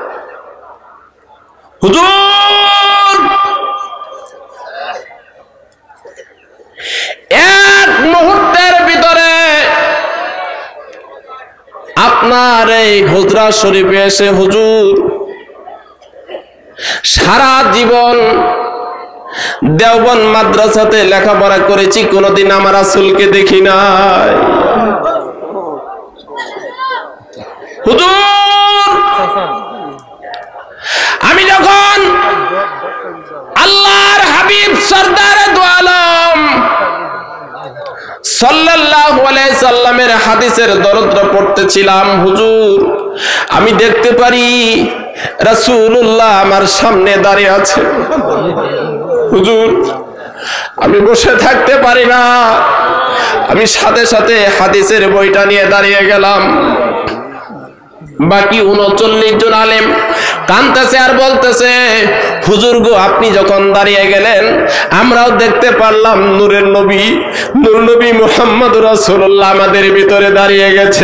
হুজুর এক মুহূর্তের ভিতরে আপনার এই হুজরা শরীফে এসে হুজুর সারা জীবন দেওবন্দ মাদ্রাসাতে লেখাপড়া করেছি, কোনদিন আমার রাসূলকে দেখি নাই। হুজুর আমি যখন আল্লাহর হাবিব সরদার দু আলম সাল্লাল্লাহু আলাইহি সাল্লামের হাদিসের দরদ পড়তেছিলাম, হুজুর আমি দেখতে পারি রাসূলুল্লাহ আমার সামনে দাঁড়িয়ে আছে। হুজুর আমি বসে থাকতে পারি না, আমি সাথে সাথে হাদিসের বইটা নিয়ে দাঁড়িয়ে গেলাম। বাকি উনচল্লিশ জন আলেম কাঁদতেছে আর বলতেছে, হুজুর গো আপনি যখন দাঁড়িয়ে গেলেন আমরাও দেখতে পারলাম নূরের নবী, নূর নবী মুহাম্মদ রাসূলুল্লাহ আমাদের ভিতরে দাঁড়িয়ে গেছে।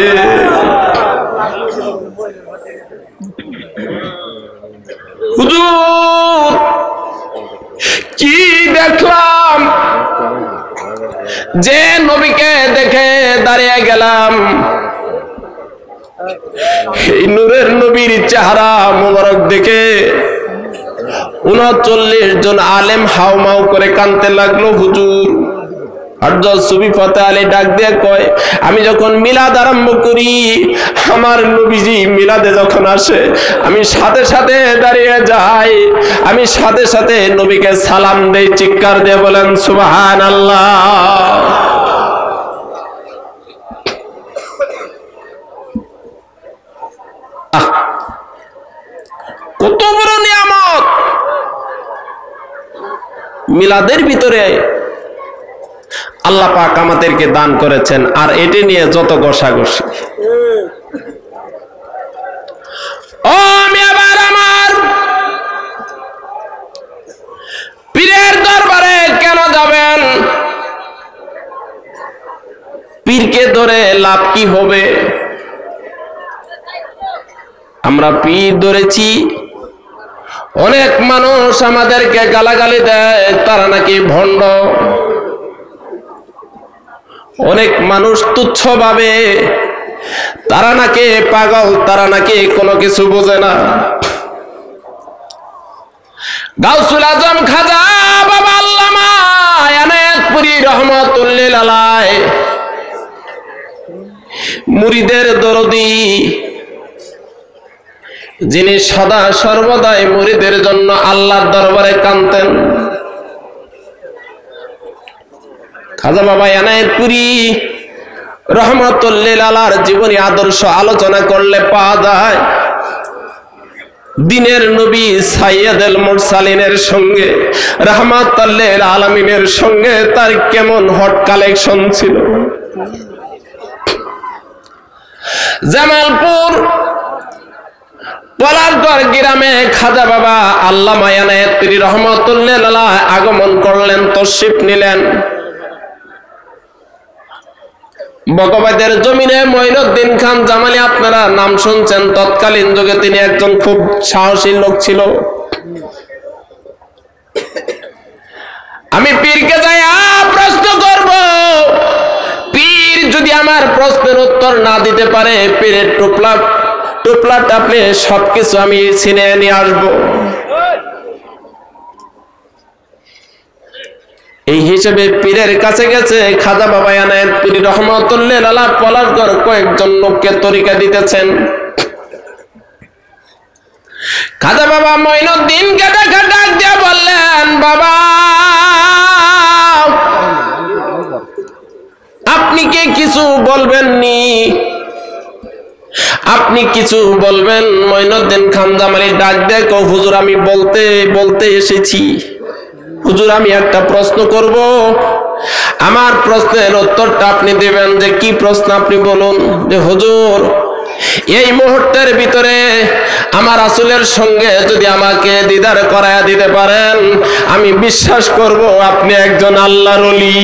হুজুর কি দেখলাম, যে নবীকে দেখে দাঁড়িয়ে গেলাম এই নূরের নবীর চেহারা মোবারক দেখে উনচল্লিশ জন আলেম হাউমাউ করে কাঁদতে লাগলো। হুজুর হযরত সুফি ফতে আলী ডাক দিয়ে কয়, আমি যখন মিলাদ আরম্ভ করি, আমার নবীজি মিলাদে যখন আসে, আমি সাথে সাথে দাঁড়িয়ে যাই, আমি সাথে সাথে নবীকে সালাম দেই। চিৎকার দিয়ে বলেন সুবহানাল্লাহ। কত বড় নিয়ামত মিলাদের ভিতরে আল্লাহ পাক আমাদেরকে দান করেছেন। আর এটি নিয়ে যত ঘষাঘষি, ও আমি আবার আমার পীরের দরবারে কেন যাবেন? পীরকে ধরে লাভ কি হবে? আমরা পীর ধরেছি, অনেক মানুষ আমাদেরকে গালাগালি দেয়, তারা নাকি ভণ্ড। অনেক মানুষ তুচ্ছ ভাবে, তারা নাকি পাগল, তারা নাকি কোনো কিছু বোঝে না। গাউসুল আজম খাজা বাবা আল্লামা এনায়েতপুরী রহমাতুল্লিল আলাইহ মুরিদের দরদি, যিনি সদা সর্বদাই মুরিদের জন্য আল্লাহর দরবারে কাঁদতেন। খাজা বাবা এনায়েতপুরী রহমাতুল্লিল আলাইহির জীবনী আদর্শ আলোচনা করলে পাওয়া যায়, দিনের নবী সাইয়্যিদুল মুরসালিনের সঙ্গে রাহমাতুল্লিল আলামিনের সঙ্গে তার কেমন হট কালেকশন ছিল। জামালপুর পলাশগড় গ্রামে খাজা বাবা আল্লামা এনায়েতপুরী রহমাতুল্লিল আলাইহি আগমন করলেন, তশরিফ নিলেন। বকবাদের জমিনে মঈনুদ্দিন খান জামালি, আপনারা নাম শুনছেন, তৎকালীন যুগে তিনি একজন খুব সাহসী লোক ছিল। আমি পীরকে যাই প্রশ্ন করব, পীর যদি আমার প্রশ্নের উত্তর না দিতে পারে, পীরের টুপলা টুপলা টাপলে সবকিছু আমি ছিনিয়ে নিয়ে আসবো। এই হিসেবে পীরের কাছে গেছে খাজা বাবা এনায়েতপুরী রহমাতুল্লিল আলাইহি পলাশগড় কয়েকজন লোককে তরিকা দিতেছেন। খাজা বাবা মঈনুদ্দিনকে দেখা ডাক দিয়ে বললেন, বাবা আপনি কি কিছু বলবেন নি? আপনি কিছু বলবেন? মঈনুদ্দিন খান জামালি ডাক দিয়ে কও, হুজুর আমি বলতে বলতে এসেছি। হুজুর আমি একটা প্রশ্ন করব, আমার প্রশ্নের উত্তরটা আপনি দিবেন। যে কি প্রশ্ন আপনি বলুন। যে হুজুর এই মুহূর্তের ভিতরে আমার রাসূলের সঙ্গে যদি আমাকে দিদার করায়া দিতে পারেন, আমি বিশ্বাস করব আপনি একজন আল্লাহর ওলি।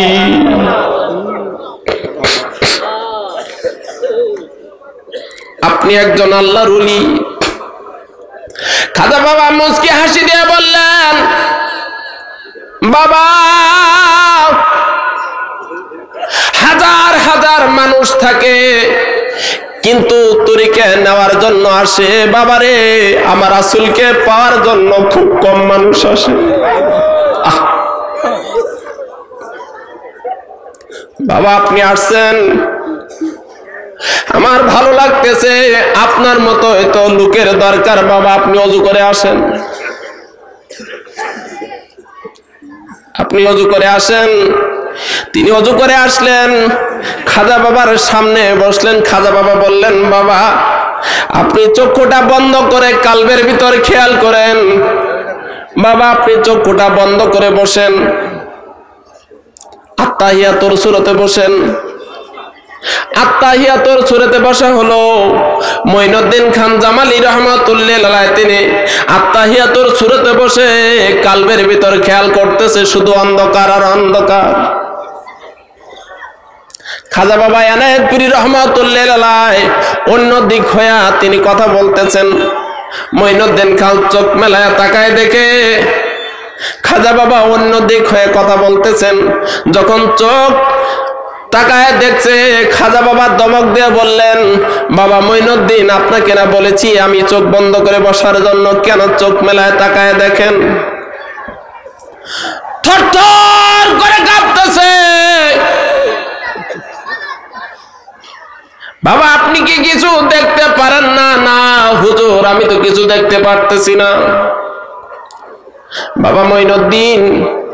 আপনি একজন আল্লাহর ওলি। খাজা বাবা মুস্কি হাসি দিয়ে বললেন, বাবা হাজার হাজার মানুষ থাকে, কিন্তু তরিকা নেওয়ার জন্য আসে বাবারে, আমার রাসূলকে পাওয়ার জন্য খুব কম মানুষ আসে। বাবা আপনি আসছেন, আমার ভালো লাগতেছে, আপনার মতো এত লোকের দরকার। বাবা আপনি ওযু করে আসেন, আপনি ওযু করে আসেন। তিনি ওযু করে আসলেন, খাজা বাবার সামনে বসলেন। খাজা বাবা বললেন, বাবা আপনি চক্ষুটা বন্ধ করে কালবের ভিতর খেয়াল করেন। বাবা আপনি চক্ষুটা বন্ধ করে বসেন, আত্তাহিয়াতুর সূরাতে বসেন। আত্তাহিয়াতুর সূরাতে বসা হলো। মঈনুদ্দিন খান জামালি রহমাতুল্লিল আলাইহি তিনি আত্তাহিয়াতুর সূরাতে বসে কালবের ভিতর খেয়াল করতেছে, শুধু অন্ধকার আর অন্ধকার। খাজা বাবা এনায়েতপুরী রহমাতুল্লিল আলাইহি অন্য দিক হইয়া তিনি কথা বলতেছেন। মঈনুদ্দিন খান চোখ মেলায়া তাকায় দেখে খাজা বাবা অন্য দিক হয়ে কথা বলতেছেন। যখন চোখ তাকায় দেখছে, খাজা বাবা দমক দিয়ে বললেন, বাবা মঈনুদ্দিন, আপনাকে না বলেছি আমি চোখ বন্ধ করে বসার জন্য, কেন চোখ মেলায় তাকায় দেখেন? থরথর করে কাঁপতেছে। বাবা আপনি কি কিছু দেখতে পারেন না? না হুজুর, আমি তো কিছু দেখতে পারতেছি না। বাবা মঈনুদ্দিন,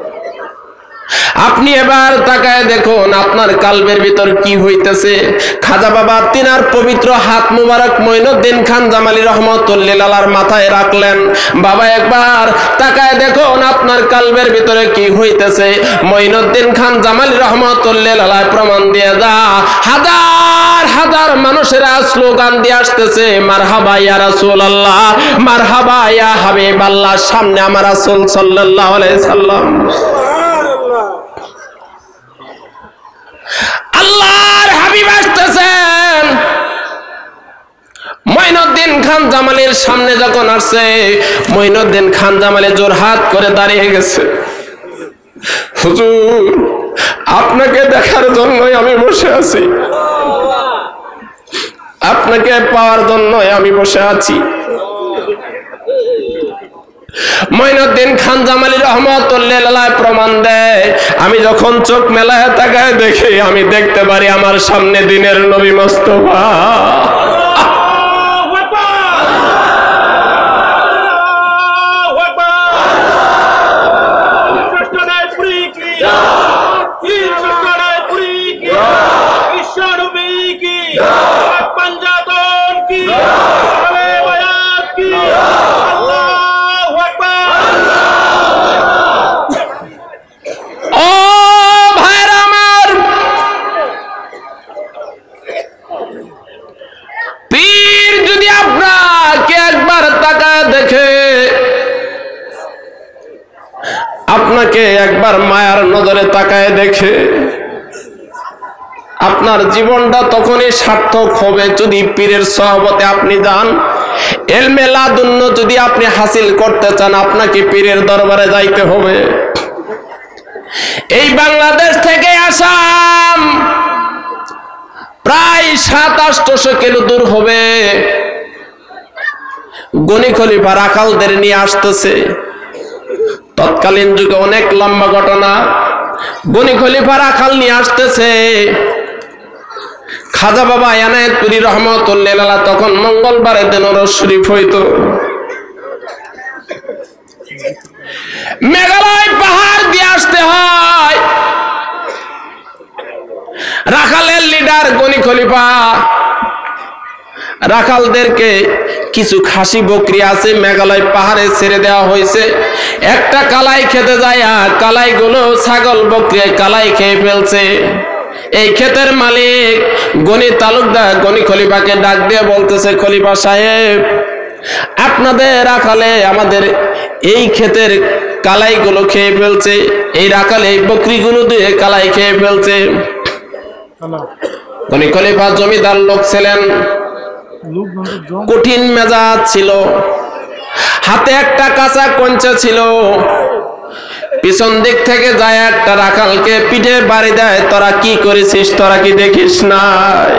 আপনি এবার তাকায় দেখুন আপনার কালবের ভিতর কি হইতেছে। খাজা বাবা তিনার পবিত্র হাত মুবারক মঈনুদ্দিন খান জামালি রহমাতুল্লাহ আলাইহির মাথায় রাখলেন। বাবা একবার তাকায় দেখুন আপনার কালবের ভিতরে কি হইতেছে। মঈনুদ্দিন খান জামালি রহমাতুল্লাহ আলাইহি প্রমাণ দিয়ে যা, হাজার হাজার মানুষেরা স্লোগান দিয়ে আসতেছে, মারহাবা ইয়া রাসূলুল্লাহ, মারহাবা ইয়া হাবিবাল্লাহ। সামনে আমার রাসূল সাল্লাল্লাহু আলাইহি সাল্লাম, আল্লাহর হাবিব আসতেছেন। মঈনুদ্দিন খান জামালির সামনে যখন আসছে, মঈনুদ্দিন খান জামালি জোর হাত করে দাঁড়িয়ে গেছে। হুজুর, আপনাকে দেখার জন্যই আমি বসে আছি, আপনাকে পাওয়ার জন্যই আমি বসে আছি। মঈনুদ্দিন খান জামালি রহমাতুল্লাহ আলাইহি প্রমাণ দেয়, আমি যখন চোখ মেলায় তাকায় দেখি, আমি দেখতে পারি আমার সামনে দিনের নবী মুস্তাফা। আপনাকে একবার মায়ার নজরে তাকায় দেখে, আপনার জীবনটা তখনই সার্থক হবে যদি পীরের সহবতে আপনি যান। ইলমে লাদুন্ন যদি আপনি হাসিল করতে চান, আপনাকে পীরের দরবারে যাইতে হবে। এই বাংলাদেশ থেকে আসাম প্রায় সাত আটশো কিলো দূর হবে। গনি খলিফা রাখালদের নিয়ে আসতেছে। তৎকালীন যুগে অনেক লম্বা ঘটনা। গনি খলিফা রাখাল নিয়ে আসতেছে। খাজা বাবা এনায়েতপুরী রহমাতুল্লাহ আলাইহি তখন মঙ্গলবারের দিন ওরস শরীফ হইতো। মেঘালয় পাহাড় দিয়ে আসতে হয়। রাখালের লিডার গনি খলিফা রাখালদেরকে কিছু খাসি বকরি আছে মেঘালয় পাহাড়ে ছেড়ে দেওয়া হয়েছে। একটা কালাই খেতে যায়, কালাই গুলো ছাগল বকরি কালাই খেয়ে ফেলছে। এই ক্ষেতের মালিক গনি তালুকদার গনি খলিফাকে ডাক দিয়ে বলতেছে, খলিফা সাহেব, আপনাদের রাখালে আমাদের এই ক্ষেতের কালাই গুলো খেয়ে ফেলছে, এই রাখালে এই বকরি গুলো দিয়ে কালাই খেয়ে ফেলছে। গনি খলিফা জমিদার লোক ছিলেন, কঠিন মেজাজ ছিল, হাতে একটা কাঁচা কঞ্চা ছিল। পিছন দিক থেকে যায় একটা রাখালকে পিঠে বাড়ি দেয়, তোরা কি করেছিস, তোরা কি দেখিস নাই?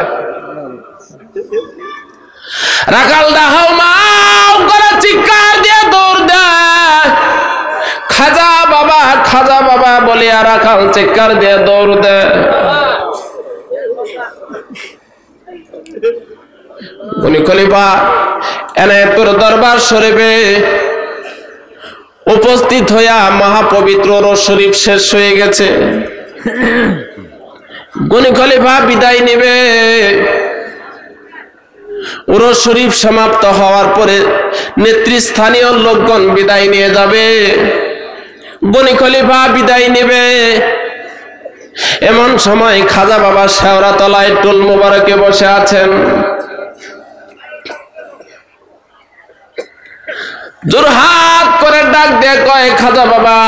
রাখালটা হাউ মাউ করে চিৎকার দিয়ে দৌড় দেয়, খাজা বাবা খাজা বাবা বলে আর রাখাল চিৎকার দিয়ে দৌড় দেয়। গনি খলিফা এনায়েতপুর দরবার শরীফে উপস্থিত হইয়া মহাপবিত্র ওরস শরীফ শেষ হয়ে গেছে। গনি খলিফা বিদায় নেবে। ওরস শরীফ সমাপ্ত হওয়ার পরে নেতৃস্থানীয় লোকগণ বিদায় নিয়ে যাবে। গনি খলিফা বিদায় নেবে। এমন সময় খাজা বাবা শেওড়া তলায় টুল মুবারকে বসে আছেন। জোরহাত করে ডাক দিয়ে কয়, খাজা বাবা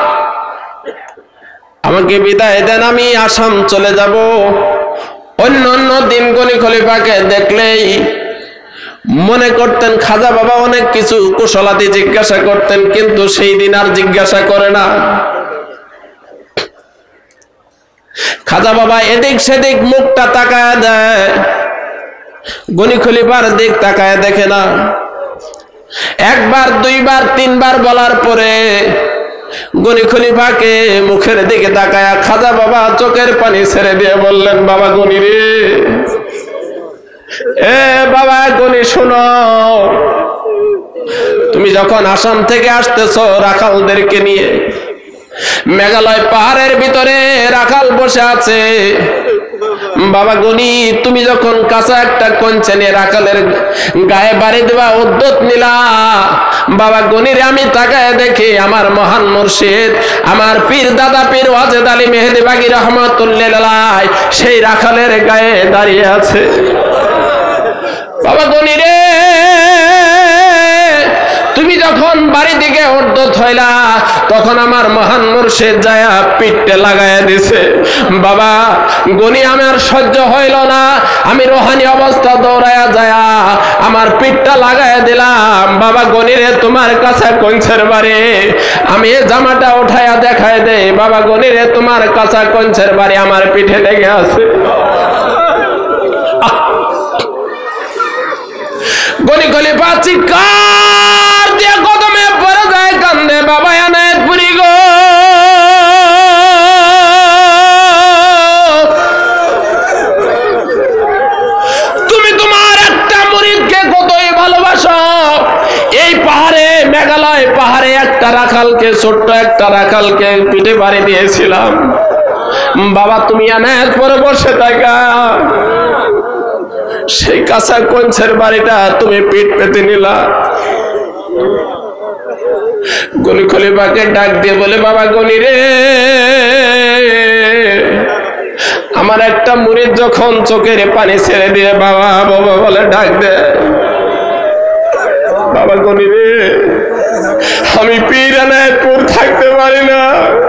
আমাকে বিদায় দেন, আমি আসাম চলে যাব। অন্য অন্য দিন গনি খলিফাকে দেখলেই মনে করতেন খাজা বাবা অনেক কিছু কুশলাদি জিজ্ঞাসা করতেন, কিন্তু সেই দিন আর জিজ্ঞাসা করে না। খাজা বাবা এদিক সেদিক মুখটা তাকায় দেয়, গনি খলিফার দিক তাকায় দেখে না। একবার দুইবার তিনবার বলার পরে গনি খলিফাকে মুখের দিকে তাকায়া খাজা বাবা চোখের পানি ছেড়ে দিয়ে বললেন, বাবা গনি রে, এ বাবা গনি শোনো, তুমি যখন আসাম থেকে আসতেছো রাখালদেরকে নিয়ে, মেঘালয় পাহাড়ের ভিতরে রাখাল বসে আছে, বাবা গনি তুমি যখন কাঁচা একটা কঞ্চে নিয়ে রাখালের গায়ে বাড়ি দেওয়া উদ্যত নিলা, বাবা গনির আমি তাকায় দেখি আমার মহান মুর্শিদ, আমার পীর দাদা পীর ওয়াজেদ আলী মেহেদি বাগী রহমাতুল্লাহ আলাইহি সেই রাখালের গায়ে দাঁড়িয়ে আছে। বাবা গনি রে, তুমি যখন বাড়ি দিকে উদ্যত হইলা তখন আমার মহান মুর্শিদ যায়া পিঠে লাগাইয়া দিছে। বাবা গনি আমার সহ্য হইল না, আমি রোহানি অবস্থা দৌড়াইয়া যায়া আমার পিঠটা লাগাইয়া দিলাম। বাবা গনি রে, তোমার কাছে কঞ্চের বাড়ি, আমি জামাটা উঠাইয়া দেখাই দে, বাবা গনি রে, তোমার কাছে কঞ্চের বাড়ি আমার পিঠে লেগে আছে। গনি খলিফা চিৎকার দিয়ে কদমে পড়ে যায়, কান্দে, বাবা এনায়েতপুরি গো, তুমি তোমার একটা মুরিদকে কতই ভালোবাসো। এই পাহাড়ে, মেঘালয় পাহাড়ে একটা রাখালকে, ছোট্ট একটা রাখালকে পিঠে বাড়ি দিয়েছিলাম। বাবা তুমি এনায়েতপুরে বসে থাকা সেই কাঁচা কঞ্চের বাড়িটা তুমি পিঠ পেতে নিলা। গনি খলিফাকে ডাক দিয়ে বলে, বাবা গনি রে, আমার একটা মুরিদ যখন চোখের পানি ছেড়ে দিয়ে বাবা বাবা বলে ডাক দে, বাবা গনি রে, আমি পীর এনায়েতপুর থাকতে পারি না,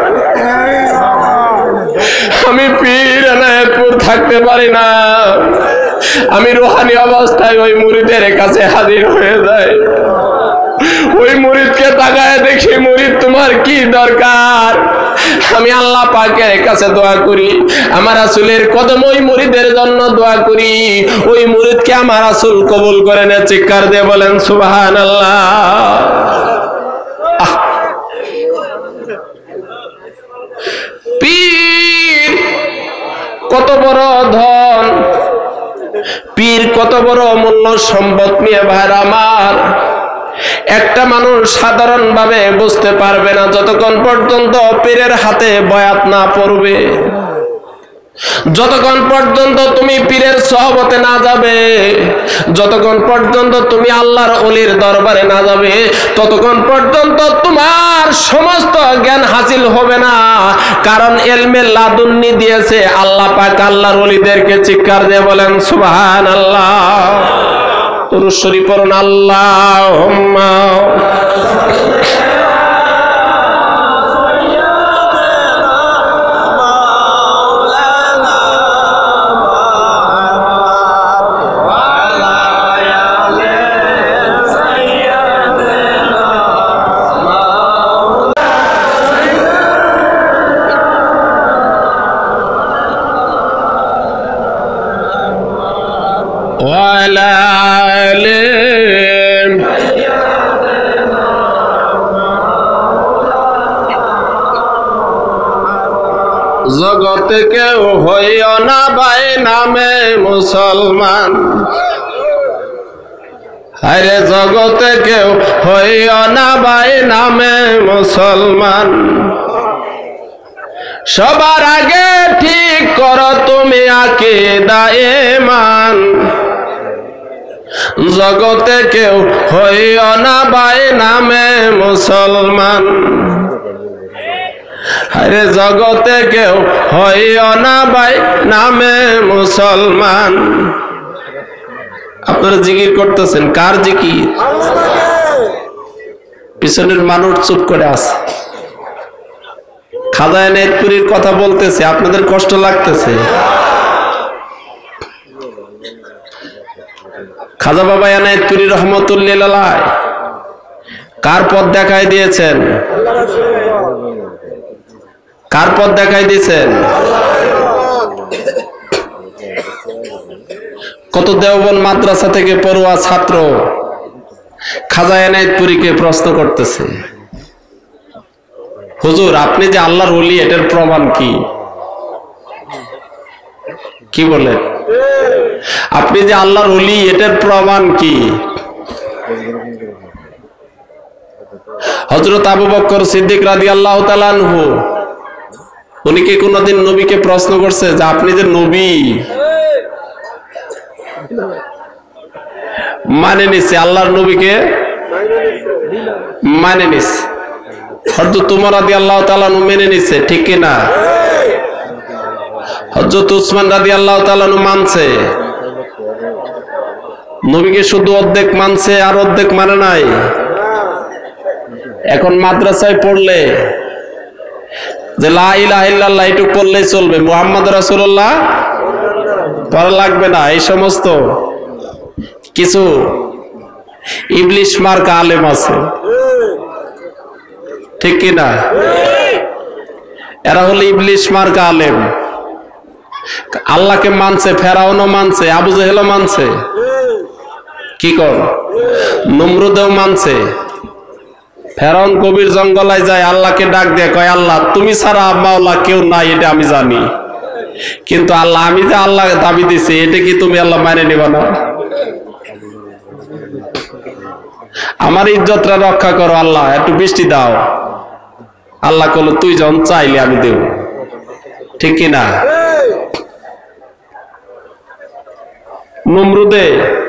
আমি পীর এনায়েতপুর থাকতে পারি না, আমি রুহানি অবস্থায় ওই মুরিদের কাছে হাজির হয়ে যাই। ওই মুরিদকে তাকায় দেখি, মুরিদ তোমার কি দরকার? আমি আল্লাহ পাকের কাছে দোয়া করি, আমার রাসূলের কদম ওই মুরিদের জন্য দোয়া করি, ওই মুরিদকে আমার রাসূল কবুল করে নেয়। চিৎকার দিয়ে বলেন সুবহানাল্লাহ। পীর কত বড় ধন, পীর কত বড় মূল্য সম্পদ নিয়ে ভাইরা আমার, একটা মানুষ সাধারণ ভাবে বুঝতে পারবে না যতক্ষণ পর্যন্ত পীরের হাতে বয়াত না পড়বে, যতক্ষণ পর্যন্ত তুমি পীরের সহবতে না যাবে, যতক্ষণ পর্যন্ত তুমি আল্লাহর ওলির দরবারে না যাবে, ততক্ষণ পর্যন্ত তোমার সমস্ত জ্ঞান হাসিল হবে না। কারণ ইলমে লাদুন্নি দিয়েছে আল্লাহ পাক আল্লাহর ওলিদেরকে। চিৎকার দিয়ে বলেন সুবহানাল্লাহ। দুরূদ শরীফ পড়ুন, আল্লাহুম্মা জগতে কেউ হইও না ভাই নামে মুসলমান, আরে জগতে কেউ হইও না ভাই নামে মুসলমান, সবার আগে ঠিক করো তুমি আকীদা ঈমান, জগতে কেউ হইও না ভাই নামে মুসলমান, আরে জগতে কেউ হইও না ভাই নামে মুসলমান। আপনারা জিকির করতেছেন, কার জিকির? পিছনের মানুষ চুপ করে আছে, খাজা এনায়েতপুরীর কথা বলতেছে, আপনাদের কষ্ট লাগতেছে। খাজা বাবা এনায়েতপুরী রহমতুল্লাহ আলাইহি কার পথ দেখাই দিয়েছেন? কার পথ দেখাই দিয়েছেন? কত দেওবন্দ মাদ্রাসা থেকে পড়ুয়া ছাত্র খাজা এনায়েতপুরীকে প্রশ্ন করতেছে, হুজুর আপনি যে আল্লাহর ওলি এটার প্রমাণ কি? কি বলেন? আপনি যে আল্লাহর ওলি এটার প্রমাণ কি? হযরত আবু বকর সিদ্দিক রাদিয়াল্লাহু তাআলা আনহু উনি কি কোনদিন নবীকে প্রশ্ন করছে যে আপনি যে নবী? মানে নিছে, আল্লাহর নবীকে মানে নিছে। হযরত উমর রাদিয়াল্লাহু তাআলা আনহু মেনে নিছে, ঠিক কি না? হযরত উসমান রাদিয়াল্লাহু তাআলা আনহু মানছে। নবীকে শুধু অর্ধেক মানছে আর অর্ধেক মানে নাই। এখন মাদ্রাসায় পড়লে যে লা ইলাহা ইল্লাল্লাহ এটুকু পড়লেই চলবে, মুহাম্মদ রাসূলুল্লাহ পড়া লাগবে না। এই সমস্ত কিছু ইবলিশ মার্কা আলেম আছে, ঠিক কি না? এরা হলো ইবলিশ মার্কা আলেম। আল্লাহকে মানছে, ফেরাউনও মানছে, আবু জেহেলও মানছে, কি কর নমরুদও মানছে। ফেরাউন কবির জঙ্গলায় যায়, আল্লাহকে ডাক দিয়ে কয়, আল্লাহ তুমি ছাড়া মাওলা কেউ নাই এটা আমি জানি, কিন্তু আল্লাহ আমি যে আল্লাহ দাবি দিছি এটা কি তুমি আল্লাহ মানে নিবা না? আমার ইজ্জতটা রক্ষা করো আল্লাহ, একটু বৃষ্টি দাও। আল্লাহ কল তুই যখন চাইলে আমি দেব, ঠিক কি না? নমরুদে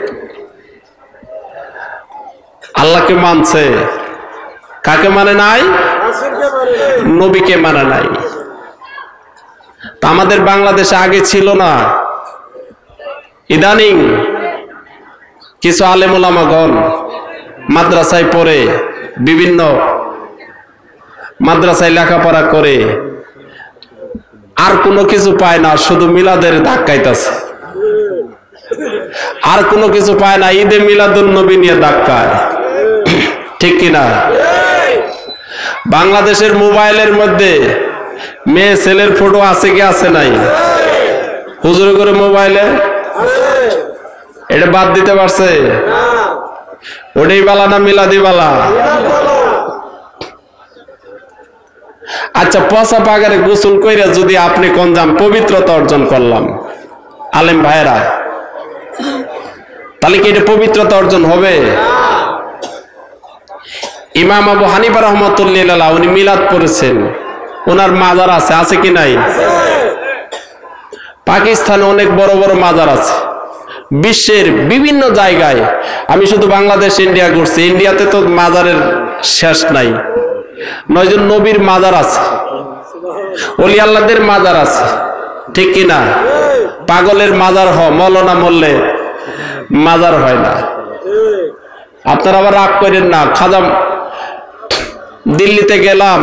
আল্লাহকে মানছে, কাকে মানে নাই? নবীকে মানে নাই। তা আমাদের বাংলাদেশে আগে ছিল না, ইদানিং কিছু আলেম ওলামাগণ মাদ্রাসায় পড়ে, বিভিন্ন মাদ্রাসায় লেখাপড়া করে আর কোনো কিছু পায় না, শুধু মিলাদের ধাক্কাইতেছে। আর কোনো কিছু পায় না, ঈদে মিলাদুন নবী নিয়ে ধাক্কায়, ঠিক কিনা? বাংলাদেশের মোবাইলের মধ্যে মেয়ে ছেলের ফটো আছে কি আছে নাই? হুজুর করে মোবাইলে এটা বাদ দিতে পারছে? ওটাই বালা না মিলাদি বালা? আচ্ছা, পচা পাগারে গোসল কইরা যদি আপনি কনজাম পবিত্রতা অর্জন করলাম, আলেম ভাইরা, তাহলে কি এটা পবিত্রতা অর্জন হবে? ইমাম আবু হানিফা রাহমাতুল্লাহ উনি মিলাদ পড়েছেন, ওনার মাজার আছে, আছে কি নাই? পাকিস্তানে অনেক বড় বড় মাজার আছে, বিশ্বের বিভিন্ন জায়গায়। আমি শুধু বাংলাদেশ ইন্ডিয়া ঘুরছি, ইন্ডিয়াতে তো মাজারের শেষ নাই। নয়জন নবীর মাজার আছে, ওলি আল্লাহদের মাজার আছে, ঠিক কিনা? পাগলের মাজার হ, মৌলানা মরলে মাজার হয় না। আপনারা আবার রাগ করেন না। খাজা দিল্লিতে গেলাম,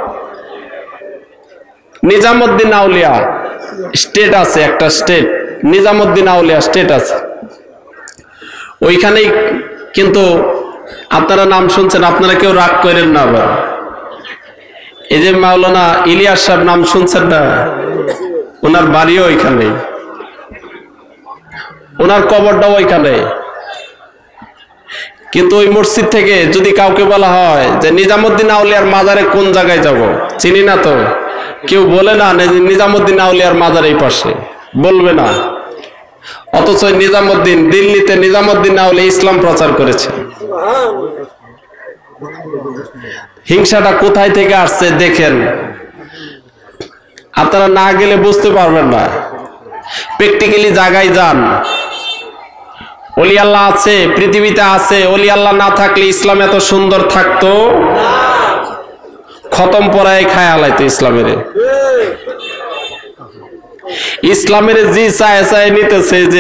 নিজামুদ্দিন আউলিয়া স্টেট আছে, একটা স্টেট নিজামুদ্দিন আউলিয়া স্টেট আছে। ওইখানেই কিন্তু আপনারা নাম শুনছেন, আপনারা কেউ রাগ করেন না। আবার এই যে মাওলানা ইলিয়াস সাহেব নাম শুনছেন না, ওনার বাড়িও ওইখানে, ওনার কবরটাও ওইখানে। কিন্তু ওই মসজিদ থেকে যদি কাউকে বলা হয় যে নিজামুদ্দিন আউলিয়ার মাজারে কোন জায়গায় যাব, চিনি না তো, কেউ বলে না নিজামুদ্দিন আউলিয়ার মাজার এই পাশে, বলবে না। অথচ নিজামুদ্দিন দিল্লিতে নিজামুদ্দিন আউলিয়া ইসলাম প্রচার করেছে। হিংসাটা কোথায় থেকে আসছে দেখেন, আপনারা না গেলে বুঝতে পারবেন না। প্র্যাকটিক্যালি জায়গায় যান, ওলি আল্লাহ আছে, পৃথিবীতে আছে। ওলি আল্লাহ না থাকলে ইসলাম এত সুন্দর থাকতো? খতম পড়ায় খায় আলাইতো ইসলামের। ইসলামের জি চায় চায় নিতেছে যে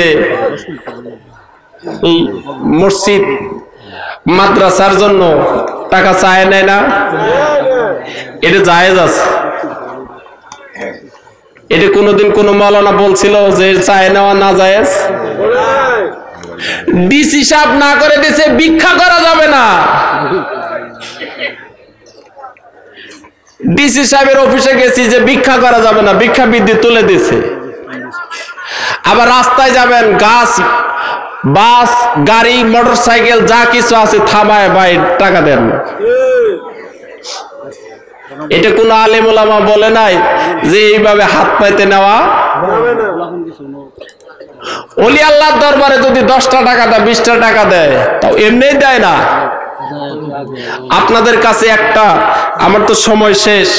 মসজিদ মাদ্রাসার জন্য টাকা চায় নেয় না, এটা জায়েজ আছে। এটা কোনোদিন কোন মাওলানা বলছিল যে চায় নেওয়া না জায়েজ? ডিসি সাহেব না করে দিয়েছে ভিক্ষা করা যাবে না। ডিসি সাহেবের অফিসে গেছি যে ভিক্ষা করা যাবে না, ভিক্ষা বৃদ্ধি তুলে দিয়েছে। আবার রাস্তায় যাবেন, গাছ, বাস, গাড়ি, মোটরসাইকেল যা কিছু আছে থামায় ভাই টাকা দেন। এটা কোন আলেম ওলামা বলে নাই যে এইভাবে হাত পাইতে নেওয়া। ওলি আল্লাহর দরবারে যদি দশটা টাকা দেয়, বিশটা টাকা দেয়, তাও এমনি দেয় না। আপনাদের কাছে একটা, আমার তো সময় শেষ,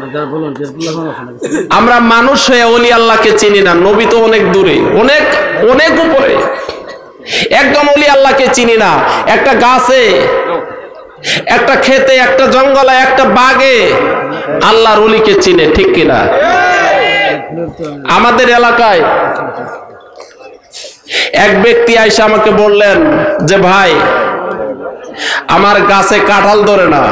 আমরা মানুষ হয়ে ওলি আল্লাহকে চিনি না, নবী তো অনেক দূরে, অনেক অনেক উপরে, একদম ওলি আল্লাহকে চিনি না। একটা গাছে, একটা খেতে, একটা জঙ্গলে, একটা বাগে আল্লাহর ওলিকে চিনে, ঠিক কিনা? আমাদের এলাকায় এক ব্যক্তি আইসা আমাকে বললেন যে ভাই আমার গাছে কাঁঠাল ধরে না।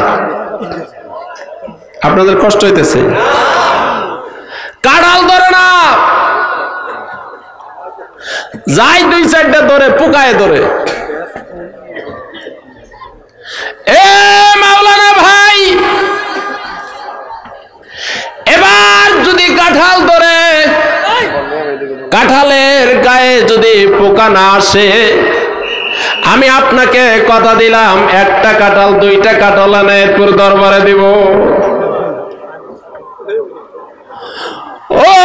আপনাদের কষ্ট হইতেছে? কাঁঠাল ধরে না, যাই দুই চারটা ধরে পোকায় ধরে। এ মাওলানা ভাই, এবার যদি কাঁঠাল ধরে, কাঁঠালের গায়ে যদি পোকা না আসে, আমি আপনাকে কথা দিলাম একটা কাঁঠাল দুইটা কাঁঠাল এনে এরপর দরবারে দিব। ও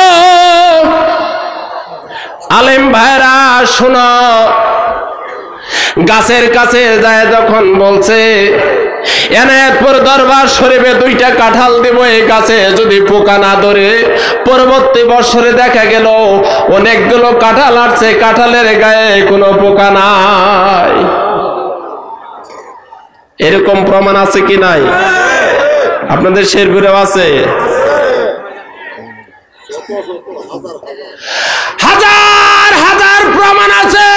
আলেম ভাইরা শোনো, গাছের কাছে যায় যখন বলছে এরপর দরবার শরীফে দুইটা কাঁঠাল দিব, এই গাছে যদি পোকা না ধরে, পরবর্তী বছরে দেখা গেল অনেকগুলো কাঁঠাল আসছে, কাঁঠালের গায়ে কোনো পোকা নাই। এরকম প্রমাণ আছে কি নাই? আপনাদের শেরপুরেও আছে? হাজার হাজার প্রমাণ আছে।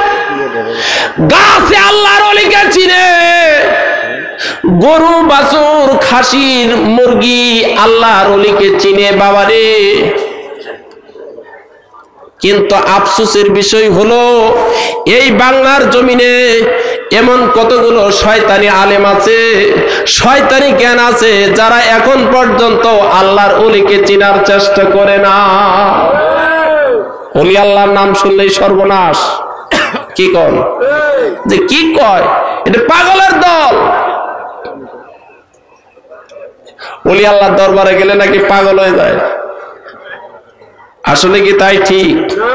গাছে আল্লাহর ওলিকে চিনে, গরু, বাছুর, খাসির, মুরগি আল্লাহর ওলিকে চিনে বাবারে। কিন্তু আফসোসের বিষয় হলো এই বাংলার জমিনে এমন কতগুলো শয়তানি আলেম আছে, শয়তানি জ্ঞান আছে, যারা এখন পর্যন্ত আল্লাহর ওলিকে চিনার চেষ্টা করে না। ওলি আল্লাহর নাম শুনলেই সর্বনাশ। কি কয় যে কি কয়, এটা পাগলের দল। ওলি আল্লাহর দরবারে গেলে নাকি পাগল হয়ে যায়, আসলে কি তাই? ঠিক।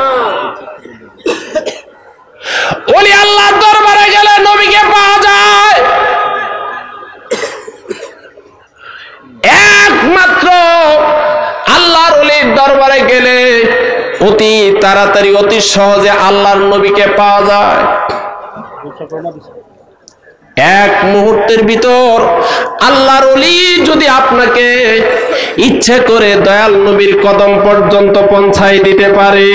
ওলি আল্লাহর দরবারে গেলে নবীকে পাওয়া যায়। একমাত্র আল্লাহর ওলির দরবারে গেলে অতি তাড়াতাড়ি, অতি সহজে আল্লাহর নবীকে পাওয়া যায়। এক মুহূর্তের ভিতর আল্লাহর ওলি যদি আপনাকে ইচ্ছে করে দয়াল নবীর কদম পর্যন্ত পৌঁছাই দিতে পারে।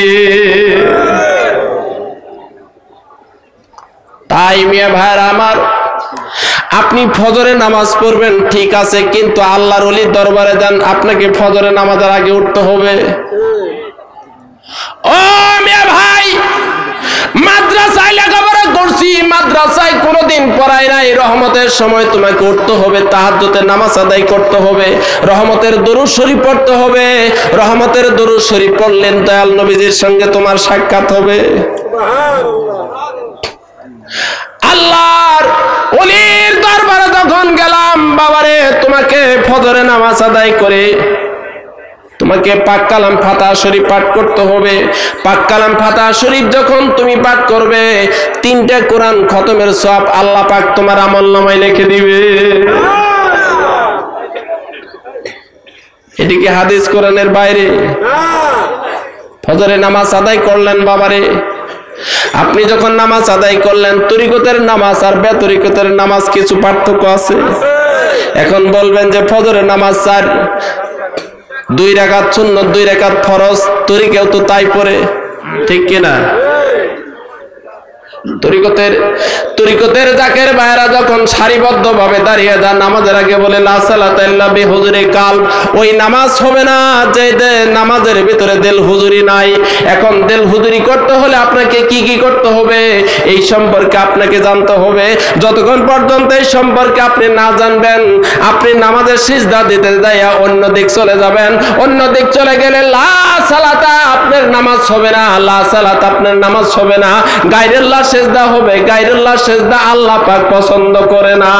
তাই মিয়া ভাইরা আমার, আপনি ফজরে নামাজ পড়বেন ঠিক আছে, কিন্তু আল্লাহর ওলির দরবারে যান, আপনাকে ফজরে নামাজের আগে উঠতে হবে। ও মিয়া ভাই, মাদ্রাসায় লেখাপড়া করছি, মাদ্রাসায় কোনোদিন পড়াই নাই, রহমতের সময় তোমাকে উঠতে হবে, তাহাজ্জুদের নামাজ আদায় করতে হবে, রহমতের দরুদ শরীফ পড়তে হবে। রহমতের দরুদ শরীফ পড়লেন দয়াল নবীজির সঙ্গে তোমার সাক্ষাৎ হবে। আল্লাহর ওলির দরবারে যখন গেলাম বাবারে, তোমাকে ফজরে নামাজ আদায় করে তোমাকে পাক কালাম ফাতিহা শরীফ পাঠ করতে হবে। পাক কালাম ফাতিহা শরীফ যখন তুমি পাঠ করবে, তিনটা কোরআন খতমের সওয়াব আল্লাহ পাক তোমার আমলনামায় লিখে দিবে। এটি কি হাদিস কোরআনের বাইরে? ফজরে নামাজ আদায় করলেন বাবারে, আপনি যখন নামাজ আদায় করলেন, তরিকতের নামাজ আর বেতরিকতের নামাজ কিছু পার্থক্য আছে। এখন বলবেন যে ফজরের নামাজ চার দুই রাকাত সুন্নত, দুই রাকাত ফরজ, তরিকেও তো তাই পড়ে, ঠিক কিনা? তরিকতের তরিকতের জাকের ভাইরা যখন সারিবদ্ধভাবে দাঁড়িয়ে যান নামাজের আগে বলে লা সালাতা ইল্লা বিহুজুরি কালব, ওই নামাজ হবে না যে নামাজের ভিতরে দিল হুজুরি নাই। এখন দিল হুজুরি করতে হলে আপনাকে কি কি করতে হবে এই সম্পর্কে আপনাকে জানতে হবে। যতক্ষণ পর্যন্ত এই সম্পর্কে আপনি না জানবেন, আপনি নামাজের সিজদা দিতে যাইয়া অন্য দিক চলে যাবেন। অন্য দিক চলে গেলে লা সালাতা, আপনার নামাজ হবে না। লা সালাতা, আপনার নামাজ হবে না। গায়রুল্লাহ সিজদা হবে। গায়রুল্লাহ সিজদা আল্লাহ পাক পছন্দ করে না।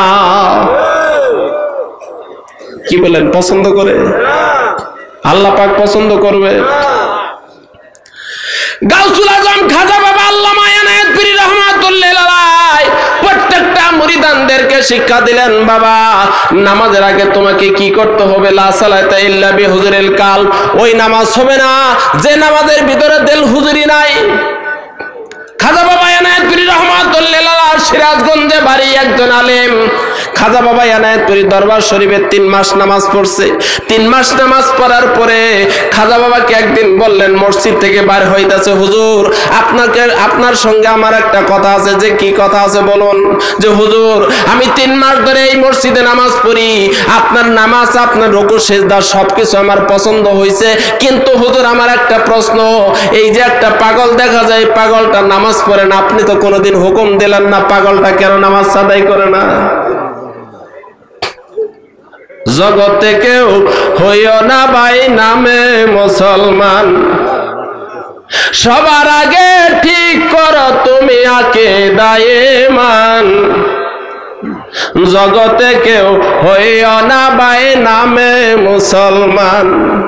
কি বলেন? পছন্দ করে? আল্লাহ পাক পছন্দ করবে? গাউসুল আজম খাজা বাবা আল্লামা এনায়েত পীর রহমাতুল্লাহ আলাইহি প্রত্যেকটা মুরিদানদেরকে শিক্ষা দিলেন, বাবা নামাজের আগে তোমাকে কি করতে হবে? লা সালাতা ইল্লা বিহুজুরিল কালব, ওই নামাজ হবে না যে নামাজের ভিতরে দিল হুজুরি নাই। খাজা বাবা এনায়েত পীর রহমাতুল্লাহ আলাইহি সিরাজগঞ্জে বাড়ি একজন আলেম। খাজা বাবা এনায়েত পীর দরবার শরীফে তিন মাস নামাজ পড়ছে। তিন মাস নামাজ পড়ার পরে খাজা বাবাকে একদিন বললেন, মসজিদ থেকে বাইর হইতাছে, হুজুর আপনাকে আপনার সঙ্গে আমার একটা কথা আছে। যে কি কথা আছে বলুন? যে হুজুর আমি তিন মাস ধরে এই মসজিদে নামাজ পড়ি, আপনার নামাজ, আপনার রুকু সিজদা সবকিছু আমার পছন্দ হয়েছে, কিন্তু হুজুর আমার একটা প্রশ্ন, এই যে একটা পাগল দেখা যায়, পাগলটা নামাজ পড়ে না, আপনি তো কোনোদিন হুকুম দিলেন না পাগলটা কেন নামাজ আদায় করে না? জগতে কেউ হইও না ভাই নামে মুসলমান, সবার আগে ঠিক করো তুমি আকীদা ঈমান। জগতে কেউ হইও না ভাই নামে মুসলমান।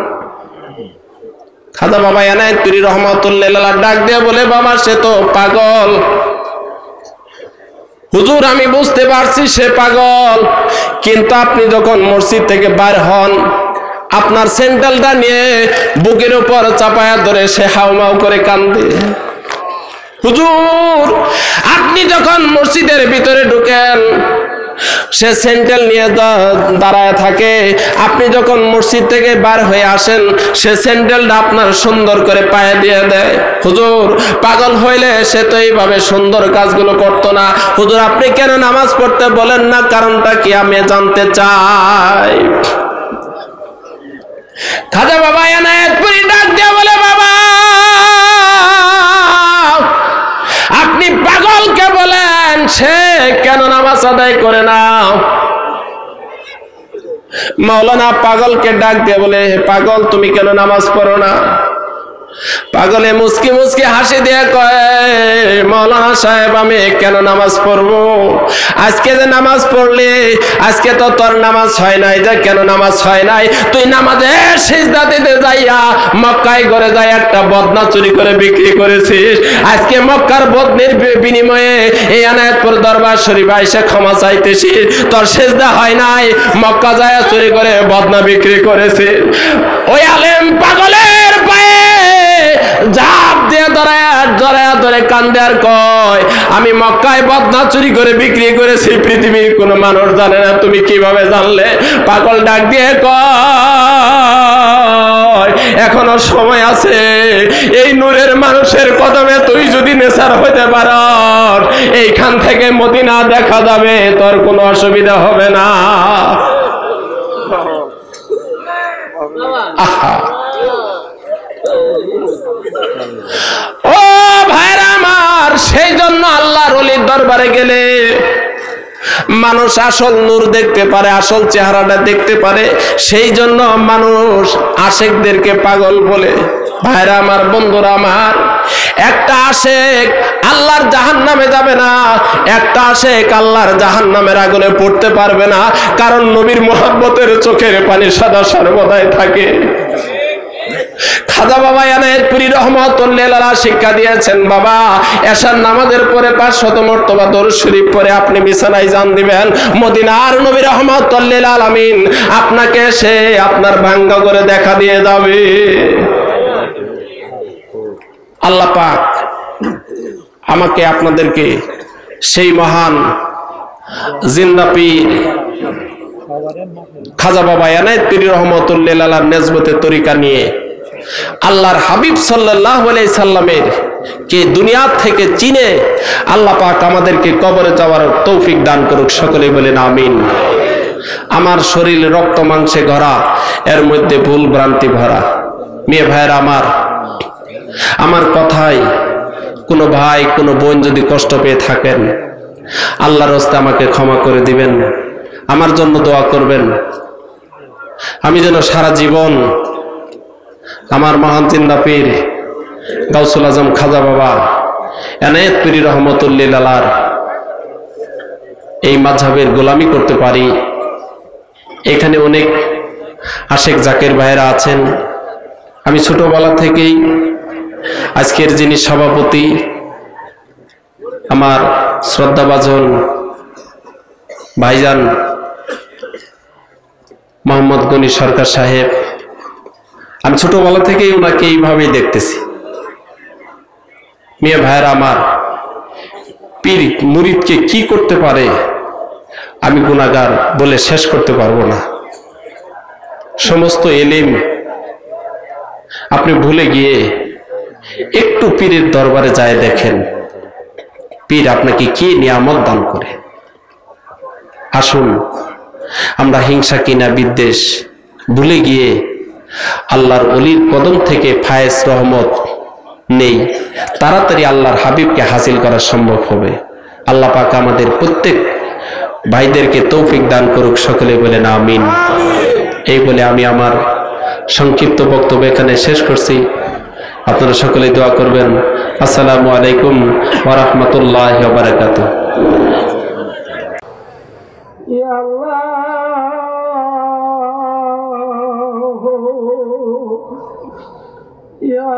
খাজা বাবা এনায়েত পীর রহমাতুল্লাহ আলাইহি ডাক দিয়ে বলে, বাবা সে তো পাগল। হুজুর আমি বুঝতে পারছি সে পাগল, কিন্তু আপনি যখন মসজিদ থেকে বাইর হন, আপনার স্যান্ডেলটা নিয়ে বুকের উপর চাপায়া ধরে সে হাউমাউ করে কান্দে। হুজুর আপনি যখন মসজিদের ভিতরে ঢুকেন, সে স্যান্ডেল নিয়ে দাঁড়ায় থাকে। আপনি যখন মসজিদ থেকে বার হয়ে আসেন, সে স্যান্ডেলটা আপনার সুন্দর করে পায়ে দিয়ে দেয়। হুজুর পাগল হইলে সে তো এইভাবে সুন্দর কাজগুলো করতো না। হুজুর আপনি কেন নামাজ পড়তে বলেন না? কারণটা কি আমি জানতে চাই। খাজা বাবা এনায়েত পীর ডাক দিয়ে বলে, বাবা আপনি পাগলকে বলেন সে কেন নামাজ আদায় করে না? মাওলানা পাগলকে ডাক দিয়ে বলে, হে পাগল তুমি কেন নামাজ পড়ো না? পাগলে মুস্কি মুস্কি হাসি দিয়ে কয়, মাওলানা সাহেব আমি কেন নামাজ পড়বো? আজকে যে নামাজ পড়লি, আজকে তো তোর নামাজ হয় নাই। যে কেন নামাজ হয় নাই? তুই নামাজে সিজদা দিতে যাইয়া মক্কায় ঘরে যাই একটা বদনা চুরি করে বিক্রি করেছিস। আজকে মক্কার বদনির বিনিময়ে এই এনায়েতপুর দরবার শরীফ এসে ক্ষমা চাইতেছিস। তোর সিজদা হয় নাই, মক্কা যায় চুরি করে বদনা বিক্রি করেছিস। ওই আলেম পাগলের পায়ে জাপ দিয়ে ধরায় ধরায় ধরে কান্দে আর কয়, আমি মক্কায় বদনা চুরি করে বিক্রি করেছি, পৃথিবীর কোনো মানুষ জানে না, তুমি কিভাবে জানলে? পাগল ডাক দিয়ে কয়, এখনো সময় আছে। এই নূরের মানুষের কদমে তুই যদি নেশার হইতে পারস, এইখান থেকে মদিনা দেখা যাবে, তোর কোনো অসুবিধা হবে না। আহা ও ভাইরা আমার, সেই জন্য আল্লাহর ওলির দরবারে গেলে মানুষ আসল নূর দেখতে পারে, আসল চেহারাটা দেখতে পারে। সেই জন্য মানুষ আশেকদেরকে পাগল বলে। ভাইরা আমার, বন্ধুরা আমার, একটা আশেক আল্লাহর জাহান্নামে যাবে না, একটা আশেক আল্লাহর জাহান্নামের আগুনে পড়তে পারবে না, কারণ নবীর মুহাব্বতের চোখের পানি সদা সর্বদাই থাকে। খাজা বাবা এনায়েত পীর রহমাতুল্লাহ আলাইহি শিক্ষা দিয়েছেন, বাবা এশার নামাজের পরে পাঁচশত মর্তবা দরুদ শরীফ পড়ে আপনি বিছানায় জান দিবেন, মদিনার নবী রহমাতুল্লাহ আলামিন আপনাকে সে আপনার ভাঙ্গা করে দেখা দিয়ে যাবে। আল্লাহ পাক আমাকে আপনাদেরকে সেই মহান জিন্দা পীর খাজা বাবা এনায়েত পীর রহমাতুল্লাহ আলাইহির নেসবতে তরিকা নিয়ে আল্লাহর হাবিব সাল্লাল্লাহু আলাইহি সাল্লামের কে দুনিয়া থেকে চিনে আল্লাহ পাক আমাদেরকে কবরে যাওয়ার তৌফিক দান করুক, সকলে বলেন আমিন। আমার শরীর রক্ত মাংসে ভরা, এর মধ্যে ভুল ভ্রান্তি ভরা। মেয়ে ভাইয়ের আমার আমার কথায় কোনো ভাই কোনো বোন যদি কষ্ট পেয়ে থাকেন, আল্লাহর রাস্তায় আমাকে ক্ষমা করে দিবেন, আমার জন্য দোয়া করবেন। আমি যেন সারা জীবন আমার মহান জিন্দা পীর গাউসুল আজম খাজা বাবা এনায়েত পীর রহমতুল্লিল আলার এই মাযহাবের গোলামি করতে পারি। এখানে অনেক আশেক জাকের ভাইয়েরা আছেন। আমি ছোটবেলা থেকেই আজকের যিনি সভাপতি আমার শ্রদ্ধাভাজন ভাইজান মোহাম্মদ গনি সরকার সাহেব, আমি ছোটবেলা থেকেই ওনাকে এইভাবেই দেখতেছি। মেয়ে ভাইয়েরা আমার, পীর মুরিদকে কি করতে পারে আমি গুনাহগার বলে শেষ করতে পারবো না। সমস্ত এলিম আপনি ভুলে গিয়ে একটু পীরের দরবারে যায় দেখেন, পীর আপনাকে কি নিয়ামত দান করে। আসুন আমরা হিংসা কিনা বিদ্বেষ ভুলে গিয়ে আল্লাহর ওলির কদম থেকে ফায়েজ রহমত নেই, তাড়াতাড়ি আল্লাহর হাবিবকে হাসিল করা সম্ভব হবে। আল্লাহ পাক আমাদের প্রত্যেক ভাইদেরকে তৌফিক দান করুক, সকলে বলেন আমিন। এই বলে আমি আমার সংক্ষিপ্ত বক্তব্য এখানে শেষ করছি। আপনারা সকলে দোয়া করবেন। আসসালামু আলাইকুম ওয়া রাহমাতুল্লাহি ওয়া বারাকাতুহু। ইয়া আল্লাহ ইয়া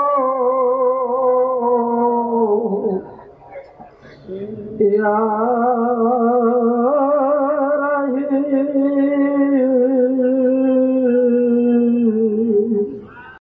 রাহমান ইয়া